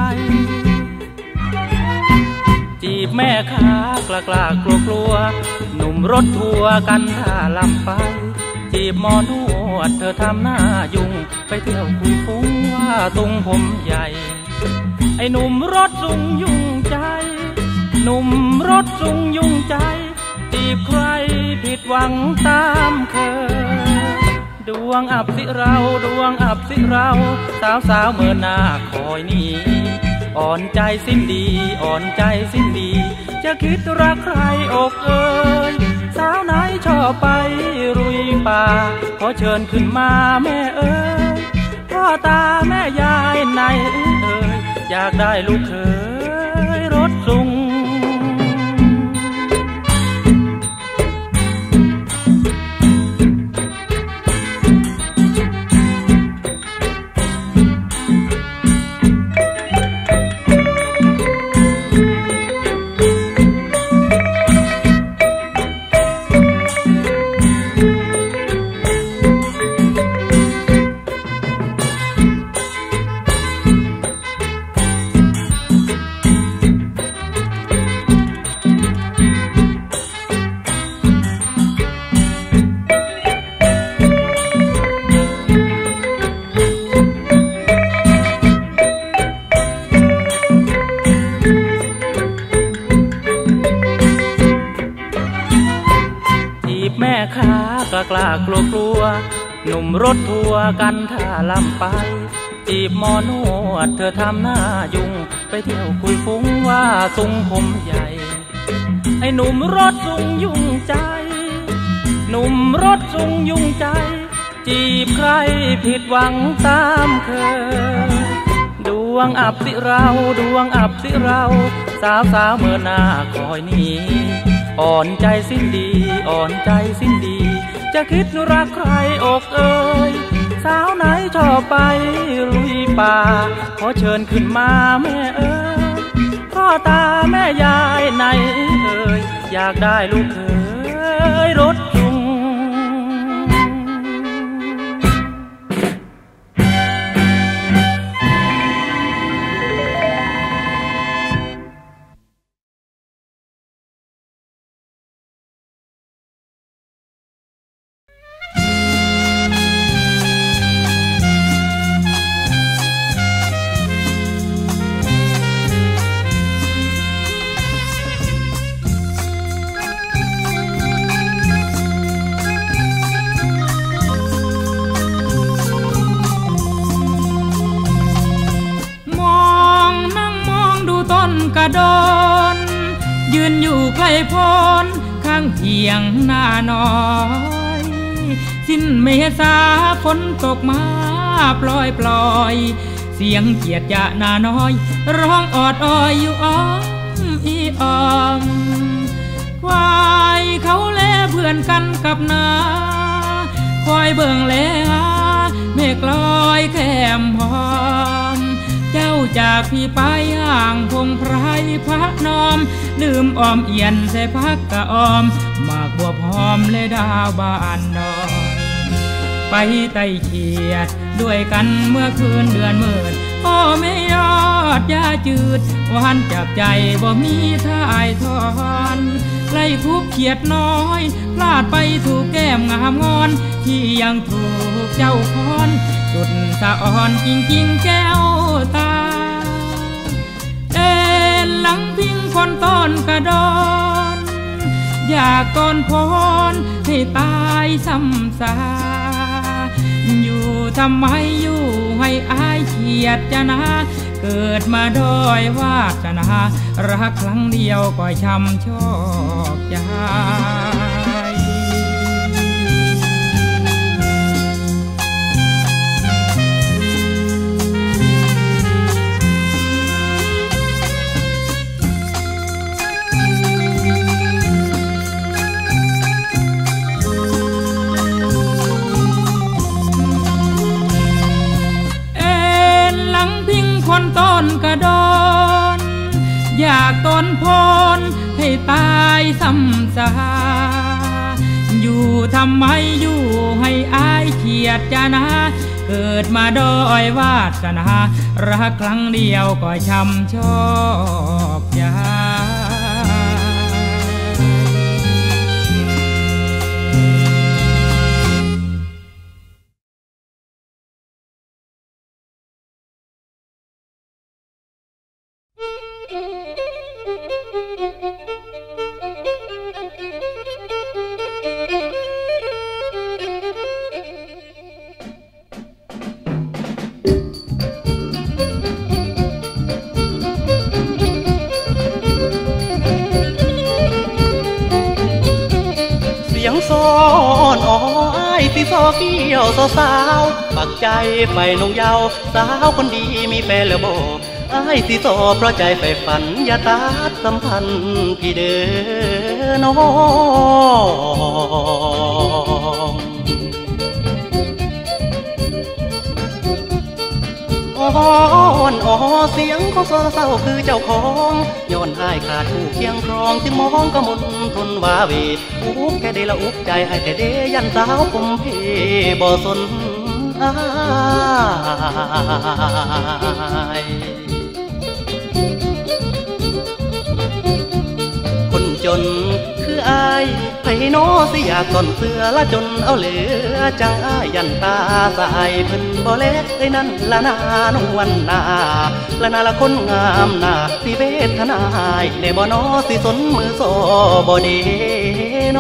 จีบแม่ค้ากล้ากล้ากลัวกลัวหนุ่มรถทัวร์กันท่าลำไปจีบหมอนวดเธอทำหน้ายุ่งไปเที่ยวคุยฟุ้งว่าตุงผมใหญ่ไอ้หนุ่มรถซุงยุ่งใจหนุ่มรถซุงยุ่งใจจีบใครผิดหวังตามเคยดวงอับสิเราดวงอับสิเราสาวสาวเมื่อหน้าคอยนี่อ่อนใจสิ้นดีอ่อนใจสิ้นดีจะคิดรักใครอกเอ่ยสาวไหนชอบไปรุยป่าขอเชิญขึ้นมาแม่เอ๋ยพ่อตาแม่ยายนายเอ๋ยอยากได้ลูกเขยรถซุงกล้ากลัวกลัวหนุ่มรถทัวร์กันท่าลำไปจีบหมอนวดเธอทำหน้ายุ่งไปเที่ยวคุยฟุ้งว่าซุงผมใหญ่ไอ้หนุ่มรถซุงยุ่งใจหนุ่มรถซุงยุ่งใจจีบใครผิดหวังตามเคยดวงอับสิเราดวงอับสิเราสาวสาวเมื่อหน้าคอยนี้อ่อนใจสิ้นดีอ่อนใจสิ้นดีจะคิดรักใครอกเอ่ยสาวไหนชอบไปลุยป่าขอเชิญขึ้นมาแม่เอ๋ยพ่อตาแม่ยายไหนเอ่ยอยากได้ลูกเขยรถซุงเกระดอนยืนอยู่ใกล้พรข้างเถียงหน้าน้อยสิ้นเมษาฝนตกมาปล่อยเสียงเกียดยะหน้าน้อยร้องออดอ้อยอยู่อ้อมอีอ้อมควายเขาแลเพื่อนกันกับนาคอยเบิ่งแลเมฆลอยแคมหอมเจ้าจากพี่ไปห่างพงไพรพระนอมลืมออมเอียนใส่พักกะออมหมากบัวพร้อมและดาวบานดอยไปไต่เขียดด้วยกันเมื่อคืนเดือนมืดพ่อไม่ยอดยาจืดหวานจับใจบ่มีท่ายทอนไล่คุกเขียดน้อยพลาดไปถูกแก้มงามงอนที่ยังถูกเจ้าคอนสุดสะอ่อนจริงๆแก้วตาเอ็นหลังพิงคนต้นกระดอนอยากก่อนพรให้ตายซ้ำซาอยู่ทำไมอยู่ให้อายเขียดจะนะเกิดมาด้อยวาสนารักครั้งเดียวก็ช้ำชอกใจคนต้นกระดอนอยากต้นพรให้ตายซ้ำซาอยู่ทำไมอยู่ให้อายเขียดจะนะเกิดมาด้อยวาสนารักครั้งเดียวก็ช้ำชอกใจซ้อนอ้อยที่ซอเกี่ยวสาวปักใจไปนงเยาสาวคนดีมีแฟนแล้วบ่อ้ายที่ซอเพราะใจใฝ่ฝันอย่าตัดสัมพันธ์พี่เด้อน้องอ่อนเสียงของเศร้าคือเจ้าของย้อนอ้ายขาดผู้เคียงครองจึงมองก็มนทนวาเวอุบแค่เดละอุบใจให้แต่เดยันสาวผมเพบ่สนอ้ายคนจนคืออายไผโนสิอยากก่อนเสื้อละจนเอาเหลือจังอ้ายยันตาสายเพิ่นบ่เล็กไอ้นั่นละนานวันนาละนาละคนงามนาสิเวทนายในบ่นอสิสนมือโซบ่ดีน้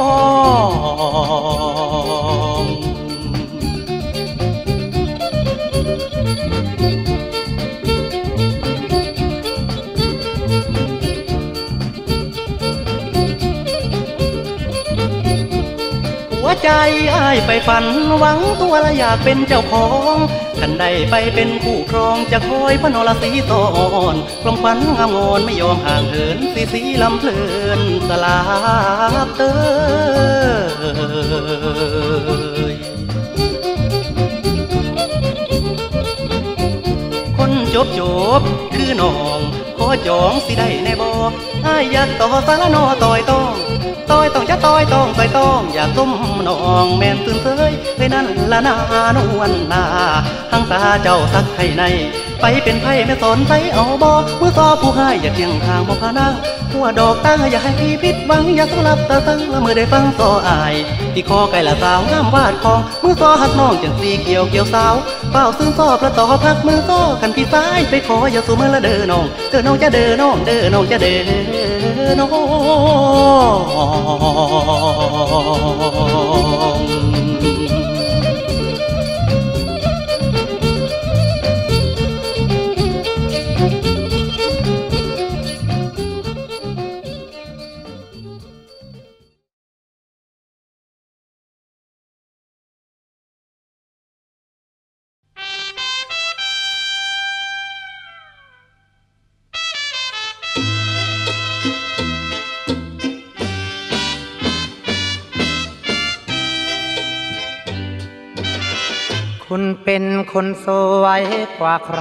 องหัวใจอ้ายไปฝันหวังตัวละอยากเป็นเจ้าของคันได้ไปเป็นคู่ครองจะคอยพระนรสีตอนกลมฝันงามงอนไม่ยอมห่างเหินสีลำเพลินสลาบเตยคนจบคือน้องขอจองสิได้ในบ่อ้ายอยากต่อสารนอต่อยต้องจะต่อยต้องอยากต้มน้องแม่นตื่นเต้ยไปนั่นละนานวลนาทั้งตาเจ้าสักไข่ในไปเป็นไพ่แม่สอนใส่เอาบ่เมื่อต่อผู้ให้อย่าเที่ยงทางบ่พานั่งหัวดอกตั้งอย่าให้พี่ผิดหวังอย่าต้องรับตาตั้งละเมื่อได้ฟังต่ออายที่คอไก่ละสาวงามวาดคองเมื่อต่อหักน้องจังสีเกี่ยวสาวเฝ้าซึ่งต่อประต่อพักมือต่อกันพี่ซ้ายไปขออย่าสู้มือละเด้อน้องจะเด้อน้องจะเด้อน้องคุณเป็นคนสวยกว่าใคร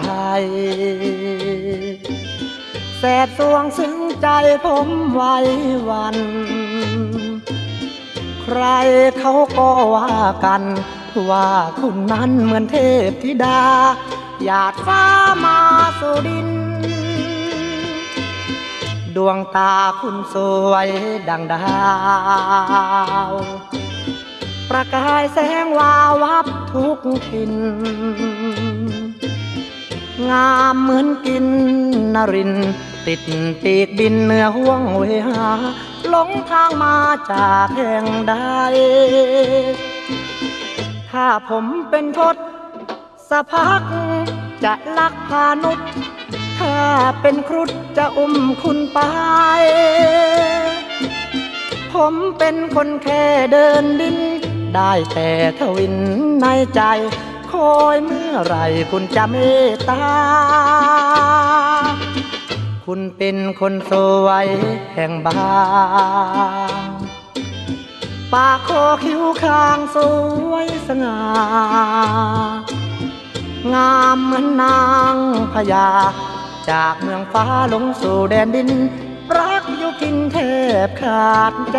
แสบสวงซึ้งใจผมไว้วัน ใครเขาก็ว่ากันว่าคุณนั้นเหมือนเทพธิดาหยาดฟ้ามาสู่ดินดวงตาคุณสวยดังดาวประกายแสงวาววับทุกทินงามเหมือนกินนรินติดปีกบินเหนือห้วงเวหาหลงทางมาจากแห่งใดถ้าผมเป็นทศพักจะลักพานุษย์ถ้าเป็นครุฑจะอุ้มคุณไปผมเป็นคนแค่เดินดินได้แต่ทวินในใจคอยเมื่อไรคุณจะเมตตาคุณเป็นคนสวยแห่งบางปากคอคิ้วคางสวยสง่างามเหมือนนางพญาจากเมืองฟ้าลงสู่แดนดินรักอยู่กินแทบขาดใจ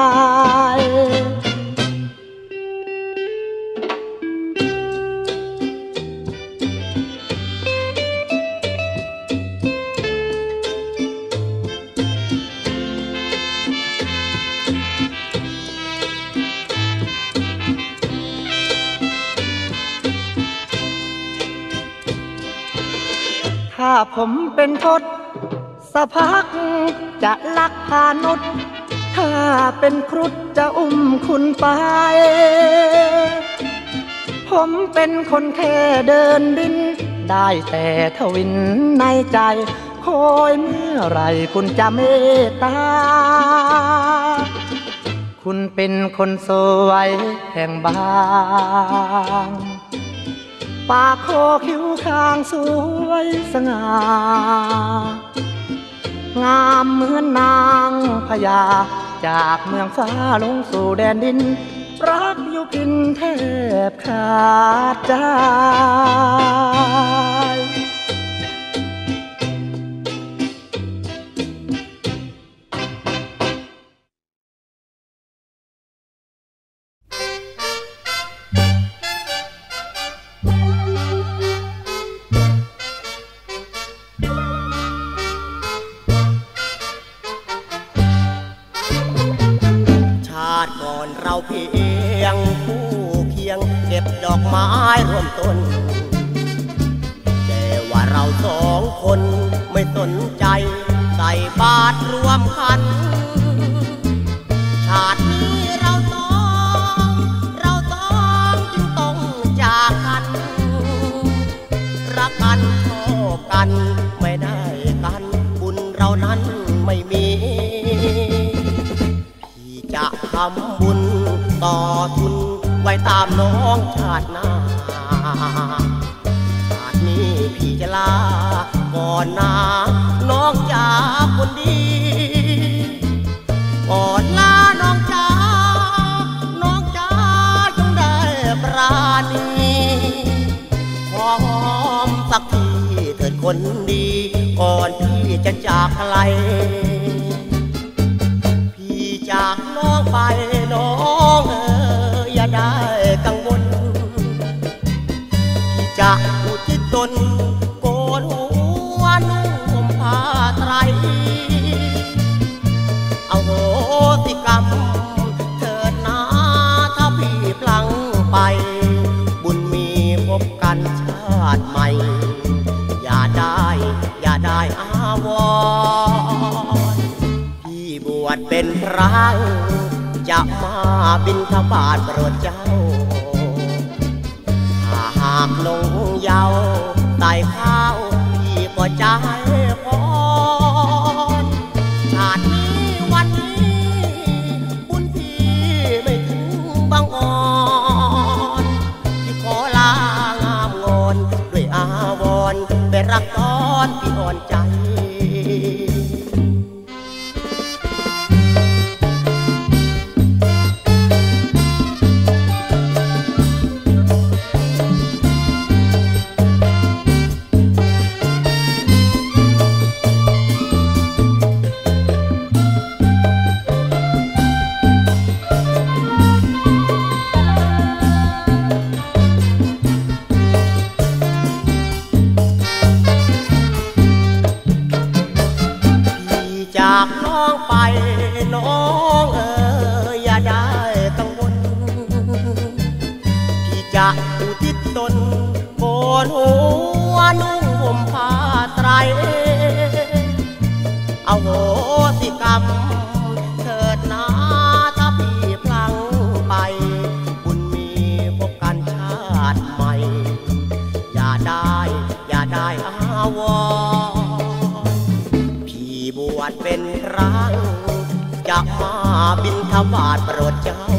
ถ้าผมเป็นทศพักจะลักพานุษย์ถ้าเป็นครุฑจะอุ้มคุณไปผมเป็นคนแค่เดินดินได้แต่ทวินในใจคอยเมื่อไรคุณจะเมตตาคุณเป็นคนสวยแห่งบางปากคอคิ้วคางสวยสง่างามเหมือนนางพญาจากเมืองฟ้าลงสู่แดนดินรักอยู่กินแทบขาดใจก่อนเราเพียงคู่เคียงเก็บดอกไม้ร่วมต้นแต่ว่าเราสองคนไม่สนใจใส่บาตรรวมกันชาตินี้เราสองจึงต้องจากกันรักกันชอบกันไม่ได้กันบุญเรานั้นไม่มีจะทำบุญต่อทุนไว้ตามน้องชาติหน้าชาตินี้พี่จะลาก่อนนะน้องจ๋าคนดีก่อนลาน้องจ๋าจงได้ปราณีขอหอมสักทีเถิดคนดีก่อนพี่จะจากไกลจากน้องไปน้องอย่าได้กังวลที่จะอุทิศตนโกนหัวนุ่งผ้าไตรเอาโหสิกรรมเถิดนะถ้าพี่พลั้งไปบุญมีพบกันชาติใหม่อย่าได้อาวรบวชเป็นพระจะมาบิณฑบาตโปรดเจ้าถ้าหากลงเยาว์ไต่ข้าวพี่ก็จะให้พรชาตินี้วันนี้บุญพี่ไม่ถึงบางอ่อนที่ขอลางามงอนด้วยอาวรณ์ไปรักตอนพี่อ่อนใจตนโกนหัวนุ่งห่มผ้าไตรเอาโหสิกรรมเถิดนาถ้าพี่พลังไปบุญมีพบกันชาติใหม่อย่าได้อาวรพี่บวชเป็นพระจะมาบิณฑบาตโปรดเจ้า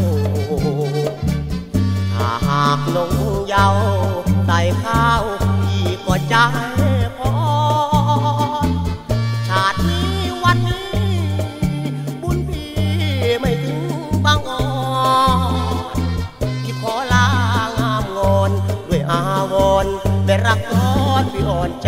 ถ้าหากนงเยาว์ใส่ข้าวพี่ก็ใจพอชาตินี้วันนี้บุญพี่ไม่ถึงบางอ่อนพี่ขอลางามงอนด้วยอาวรณ์ได้รักร้อนพี่อ่อนใจ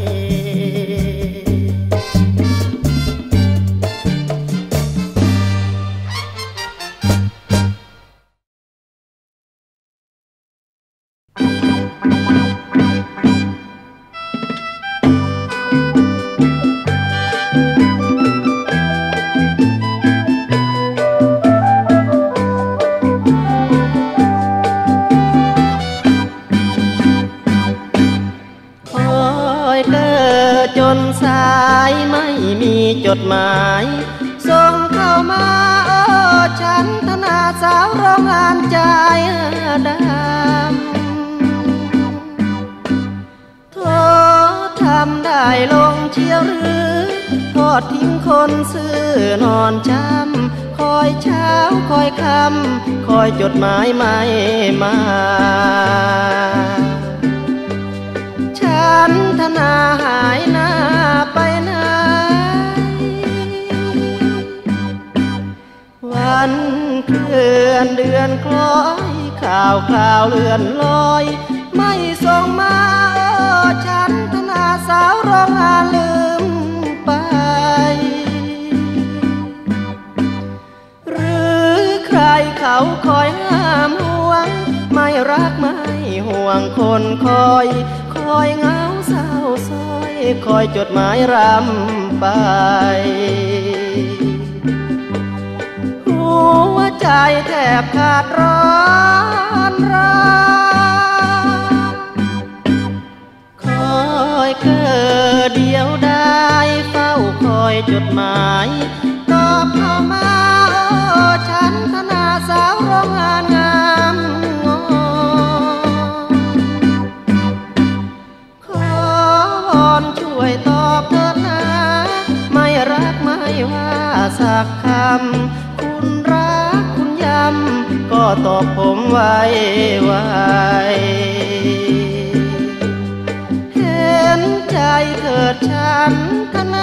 สายไม่มีจดหมายส่งเข้ามาฉันธนาสาวโรงงานใจดำโทษทำได้ลงเชียวหรือทอดทิ้งคนซื่อนอนช้ำคอยเช้าคอยค่ำคอยจดหมายไม่มาฉันธนาหายหน้าไปไหนวันเคลื่อนเดือนคล้อยข่าวเลื่อนลอยไม่ส่งมาฉันธนาสาวโรงงานลืมไปหรือใครเขาคอยห้ามห่วงไม่รักไม่ห่วงคนคอยเหงาเศร้าซอยคอยจดหมายรำไปหัวใจแทบขาดร้อนราคอยเกิดเดียวได้เฝ้าคอยจดหมายตอบเข้ามาฉันธนาสาวโรงงานงามช่วยตอบเถิดนะไม่รักไม่ว่าสักคำคุณรักคุณย้ำก็ตอบผมไว้เห็นใจเถิดฉันธนา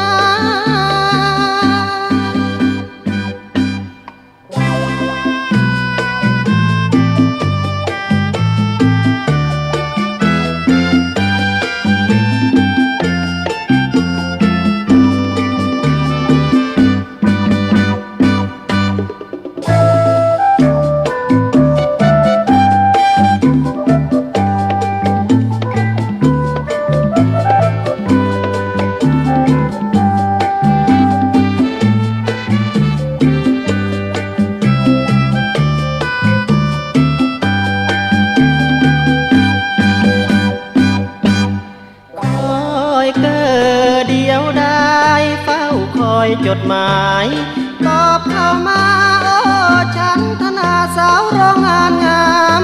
จดหมายตอบเข้ามาฉันธนาสาวโรงงานงาม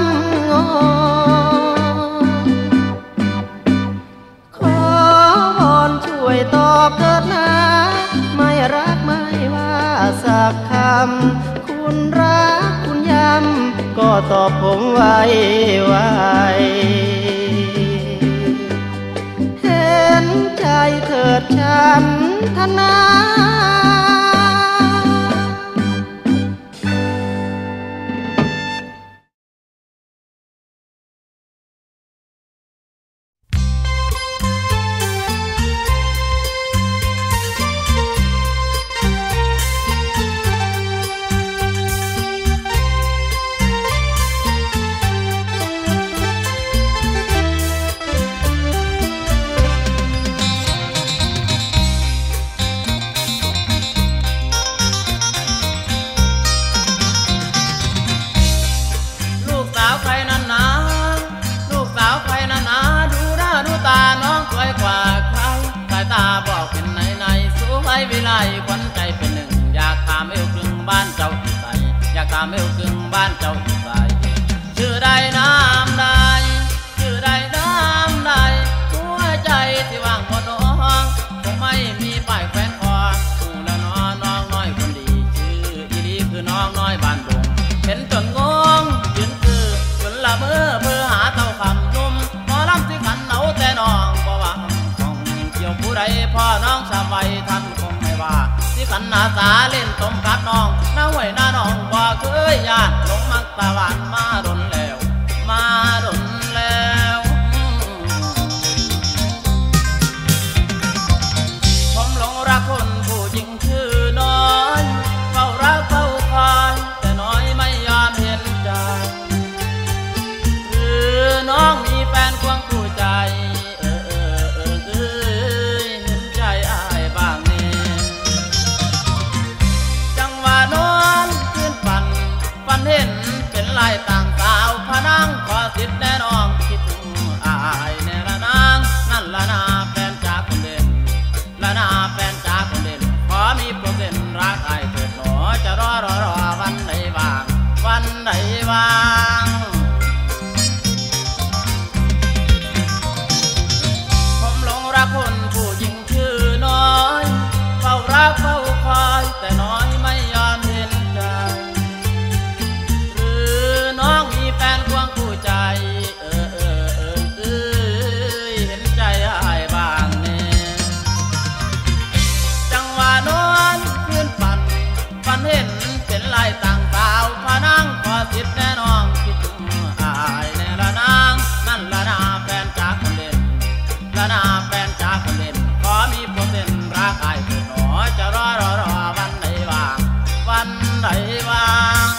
ขอวอนช่วยตอบเถิดนะไม่รักไม่ว่าสักคำคุณรักคุณย้ำก็ตอบผมไว้เห็นใจเถิดฉันธนาามเอวกึ่งบ้านเจ้าอยู่ใสชื่อใดน้ำใดชื่อใดน้ำใดหัวใจที่ว่างบ่น้องคงไม่มีป้ายแขวนคอผู้ละน้องน้อยคนดีชื่ออีลีคือน้องน้อยบ้านดงเห็นจนงงยืนคือจนละเมื่อเพื่อหาเต้าคำนุ่มหมอลำที่ขันเอาแต่น้องบ่ว่าของเกี่ยวผู้ใดพ่อน้องชาวไว้ท่านคงไม่ว่าที่ขันอาสาเล่นต้มกับน้องหน้าห้วยหน้าน้องบ่เคยญาติลงมักตะวันมาดนแล้วมาดนแล้วผมหลงรักคนผู้หญิงชื่อน้อยเฝ้ารักเฝ้าคอยแต่น้อยไม่ยอมเห็นใจคือน้องมีแฟนควงคู่ใจเห็นใจอ้ายบ้างนี่จังหวะนอนคืนฝันเห็นเป็นลายต่างสาวพะนังขอสิทธิ์แน่น้องคิดถึงอ้ายแน่ละนางนั่นละนาแฟนจากคนเด่นละนาแฟนจากคนเด่นขอมีโปรเซ็นต์รักอ้ายเถิดหนอจะรอวันไหนบ้างวันไหนบ้างผมหลงรักคนผู้หญิงชื่อน้อยเฝ้ารักเฝ้าคอยแต่น้อยไม่ยอมเห็นใจน้องมีแฟนควงคู่ใจเห็นใจอ้ายบ้างแน่จังหวะนอนคืนฝันเห็นเป็นลายต่างสาวพะนังขอสิทธิ์แน่น้องคิดถึงอ้ายแน่ละนางนั่นละนาแฟนจากคนเด่นละนาแฟนจากคนเด่นขอมีโปรเซ็นต์รักอ้ายเถิดหนอจะรอวันไหนบ้างวันไหนบ้าง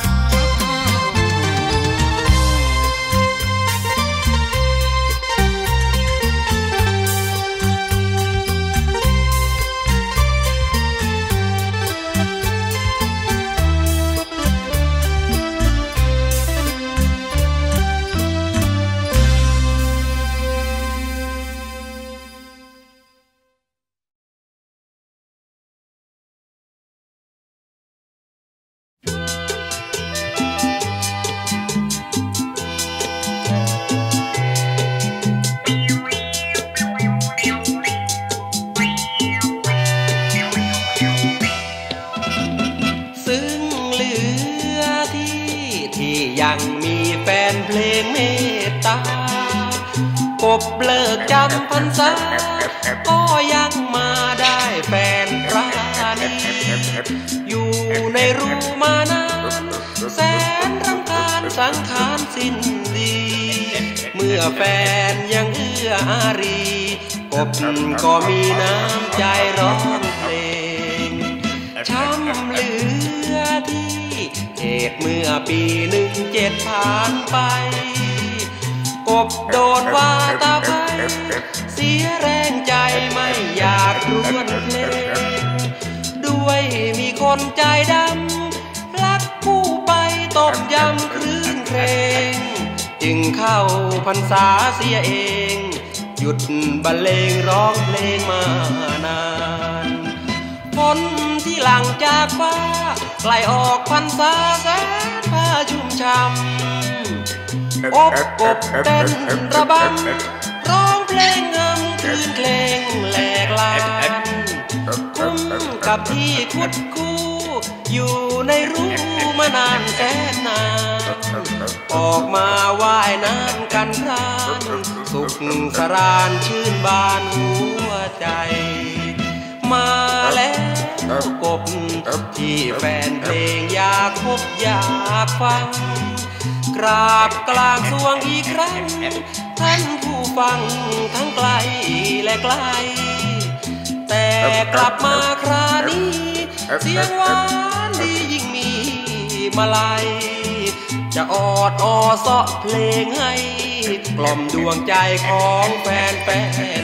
ยังมีแฟนเพลงเมตตากบเลิกจำพรรษาก็ยังมาได้แฟนราณีอยู่ในรูมานานแสนรำคาญสังขารสิ้นดีเมื่อแฟนยังเอื้ออารีกบก็มีน้ำใจร้องเพลงช้ำเหลือที่เหตุเมื่อปี17ผ่านไปกบโดนว่าตาไพเสียแรงใจไม่อยากรวนเพลงด้วยมีคนใจดำรักผู้ไปต้มยำคลื่นเพลงจึงเข้าพรรษาเสียเองหยุดบรรเลงร้องเพลงมานานฝนที่หลั่งจากฟ้าใกล้ออกพรรษาแสนผ้าชุ่มช่ำอบกบเต้นระบำร้องเพลงงำคลื่นเพลงแหลกลานคุ้มกับที่คุดคู่อยู่ในรู้มานานแสนนานออกมาว่ายน้ำกันพรานสุขสรานชื่นบานหัวใจมาแล้วกบที่แฟนเพลงอยากพบอยากฟังกราบกลางสวงอีกครั้งท่านผู้ฟังทั้งไกลและไกลแต่กลับมาครานี้เสียงหวานดียิ่งมีมาลัยจะออดอ้อเสาะเพลงให้กล่อมดวงใจของแฟนเพลง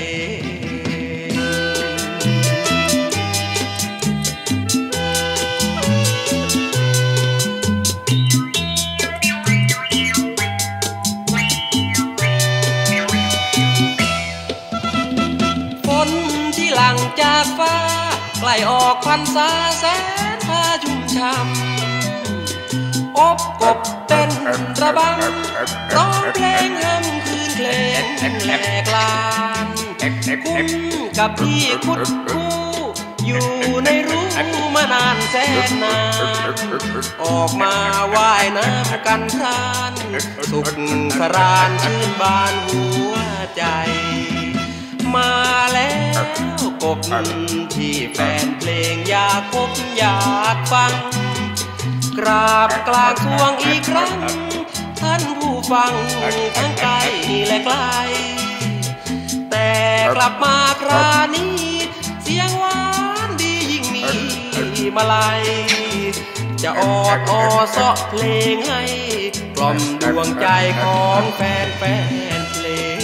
จากฟ้าใกล้ออกพรรษาแสนผ้าชุ่มช่กบเต้นระบำร้องเพลงเฮิมคืนเพลงแหลกลานคุ้นกับที่คุดคู่อยู่ในรู้มานานแสนนานออกมาว่ายน้ำกันพรานสุขสรานชื่นบานหัวใจมาแล้วกบที่แฟนเพลงอยากพบอยากฟังกราบกลางสวงอีกครั้งท่านผู้ฟังทั้งไกลและไกลแต่กลับมาคราวนี้เสียงหวานดียิ่งมีมาลัยจะออดอ้อเสาะเพลงให้กล่อมดวงใจของแฟนเพลง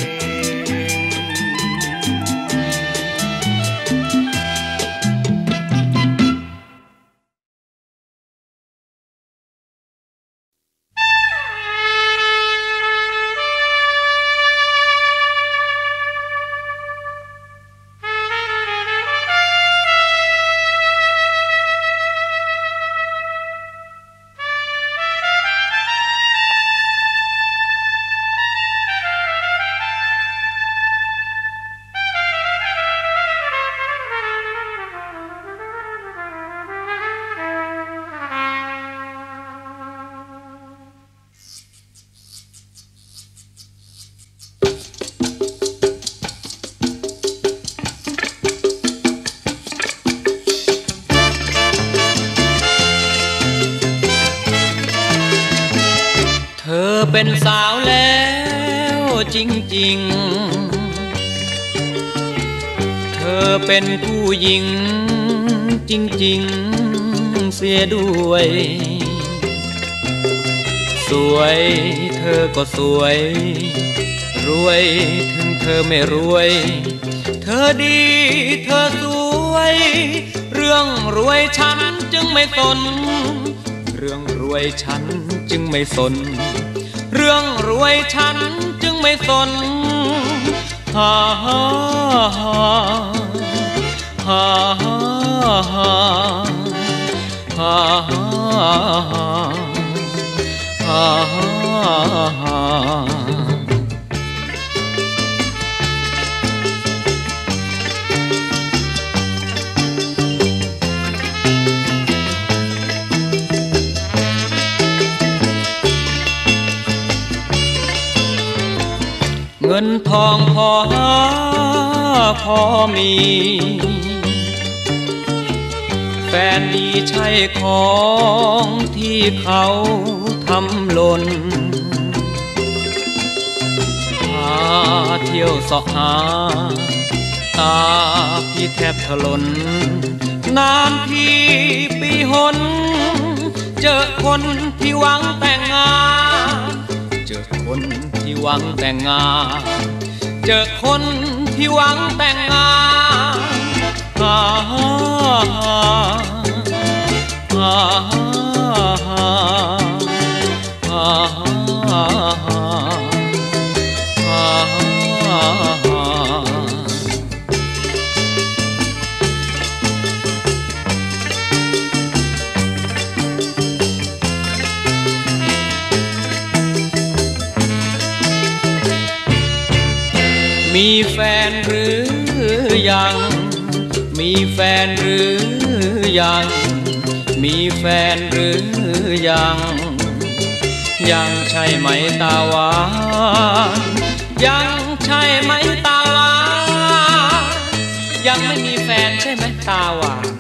เป็นสาวแล้วจริงๆเธอเป็นผู้หญิงจริงๆเสียด้วยสวยเธอก็สวยรวยถึงเธอไม่รวยเธอดีเธอสวยเรื่องรวยฉันจึงไม่สนเรื่องรวยฉันจึงไม่สนเรื่องรวยฉันจึงไม่สนฮ่าฮ่าฮ่าฮ่าฮ่าฮ่าฮ่าเงินทองพอหาพอมีแฟนดีใช่ของที่เขาทำหล่นพาเที่ยวสอหาตาพี่แทบถลนนานทีปีหนเจอคนที่หวังแต่งงานเจอคนที่หวังแต่งงานเจอคนที่หวังแต่งงานฮ่าฮ่าฮ่าฮ่าฮ่าฮ่ามีแฟนหรือยังมีแฟนหรือยังมีแฟนหรือยังยังใช่ไหมตาหวานยังใช่ไหมตาหวานยังไม่มีแฟนใช่ไหมตาหวาน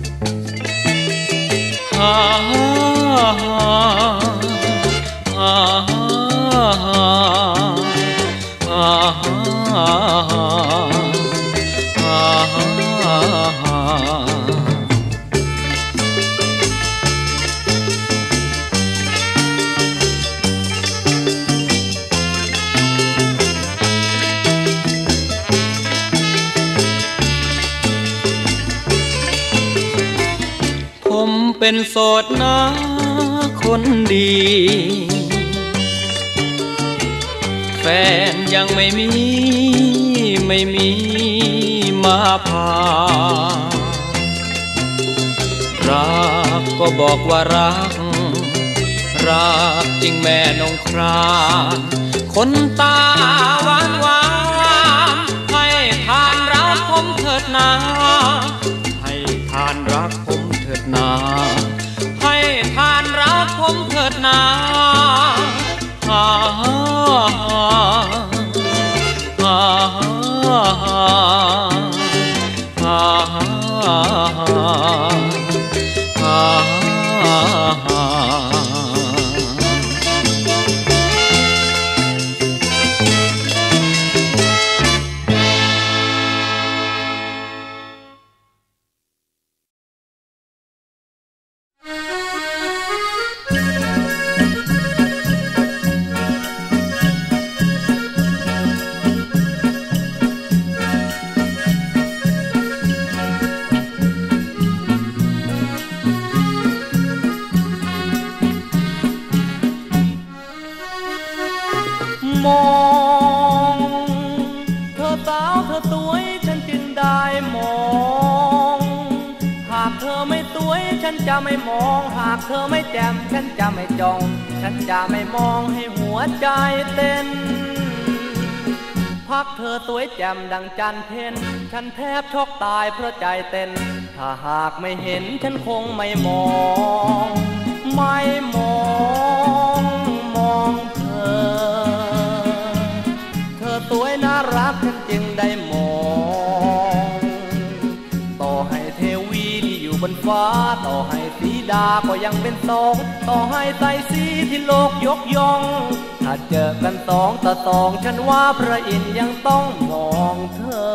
ฮ่าฮ่าฮ่าฮ่าผมเป็นโสดนะคนดีแฟนยังไม่มีมาพารักก็บอกว่ารักราจริงแม่นงครานคนตาหวานหวานให้ทานรักผมเถิดนาให้ทานรักผมเถิดนาให้ทานรักผมเถิดนามองเธอสาวเธอสวยฉันจึงได้มองหากเธอไม่สวยฉันจะไม่มองหากเธอไม่แจ่มฉันจะไม่จ้องฉันจะไม่มองให้หัวใจเต้นพักเธอสวยแจ่มดังจันทร์เพ็ญฉันแทบช็อกตายเพราะใจเต้นถ้าหากไม่เห็นฉันคงไม่มองไม่มองเธอสวยน่ารักฉันจึงได้มองต่อให้เทวีที่อยู่บนฟ้าต่อให้สีดาก็ยังเป็นสองต่อให้ไตรสีที่โลกยกย่องถ้าเจอกันสองต่อสองฉันว่าพระอินทร์ยังต้องมองเธอ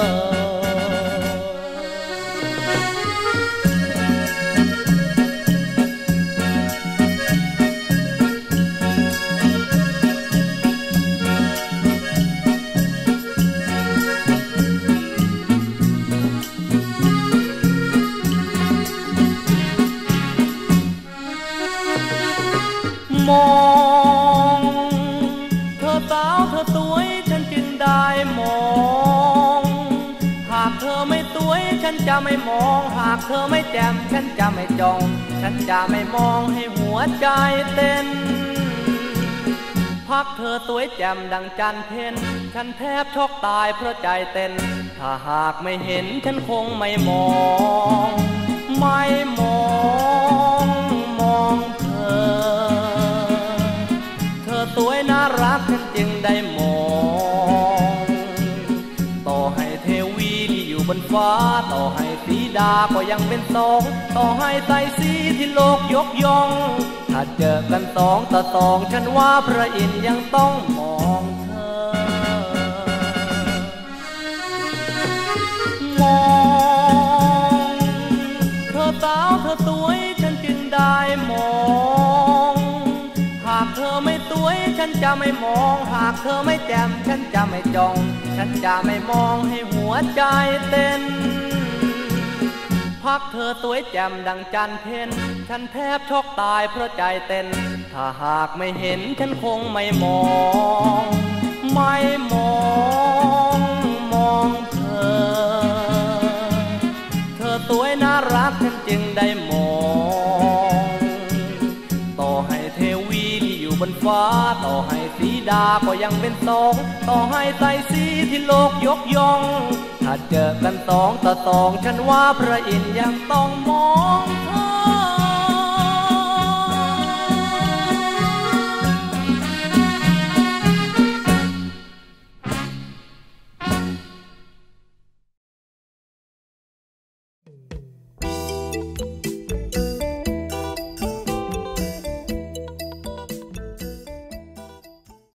มองเธอสาวเธอสวยฉันจึงได้มองหากเธอไม่สวยฉันจะไม่มองหากเธอไม่แจ่มฉันจะไม่จ้องฉันจะไม่มองให้หัวใจเต้นพักเธอสวยแจ่มดังจันทร์เพ็ญฉันแทบช็อกตายเพราะใจเต้นถ้าหากไม่เห็นฉันคงไม่มองไม่มองเธอสวยน่ารักฉันจึงได้มองต่อให้เทวีที่อยู่บนฟ้าต่อให้สีดาก็ยังเป็นสองต่อให้ไตรสีที่โลกยกย่องถ้าเจอกันสองต่อสองฉันว่าพระอินทร์ยังต้องมองเธอมองเธอสาวเธอสวยฉันจึงได้มองหากเธอไม่สวยฉันจะไม่มองหากเธอไม่แจ่มฉันจะไม่จ้องฉันจะไม่มองให้หัวใจเต้นพักเธอสวยแจ่มดังจันทร์เพ็ญฉันแทบช็อกตายเพราะใจเต้นถ้าหากไม่เห็นฉันคงไม่มองไม่มองเธอสวยน่ารักฉันจึงได้มองต่อให้เทวีที่อยู่บนฟ้าต่อให้สีดาก็ยังเป็นสองต่อให้ไตรสีที่โลกยกย่องถ้าเจอกันสองต่อสองฉันว่าพระอินทร์ยังต้องมอง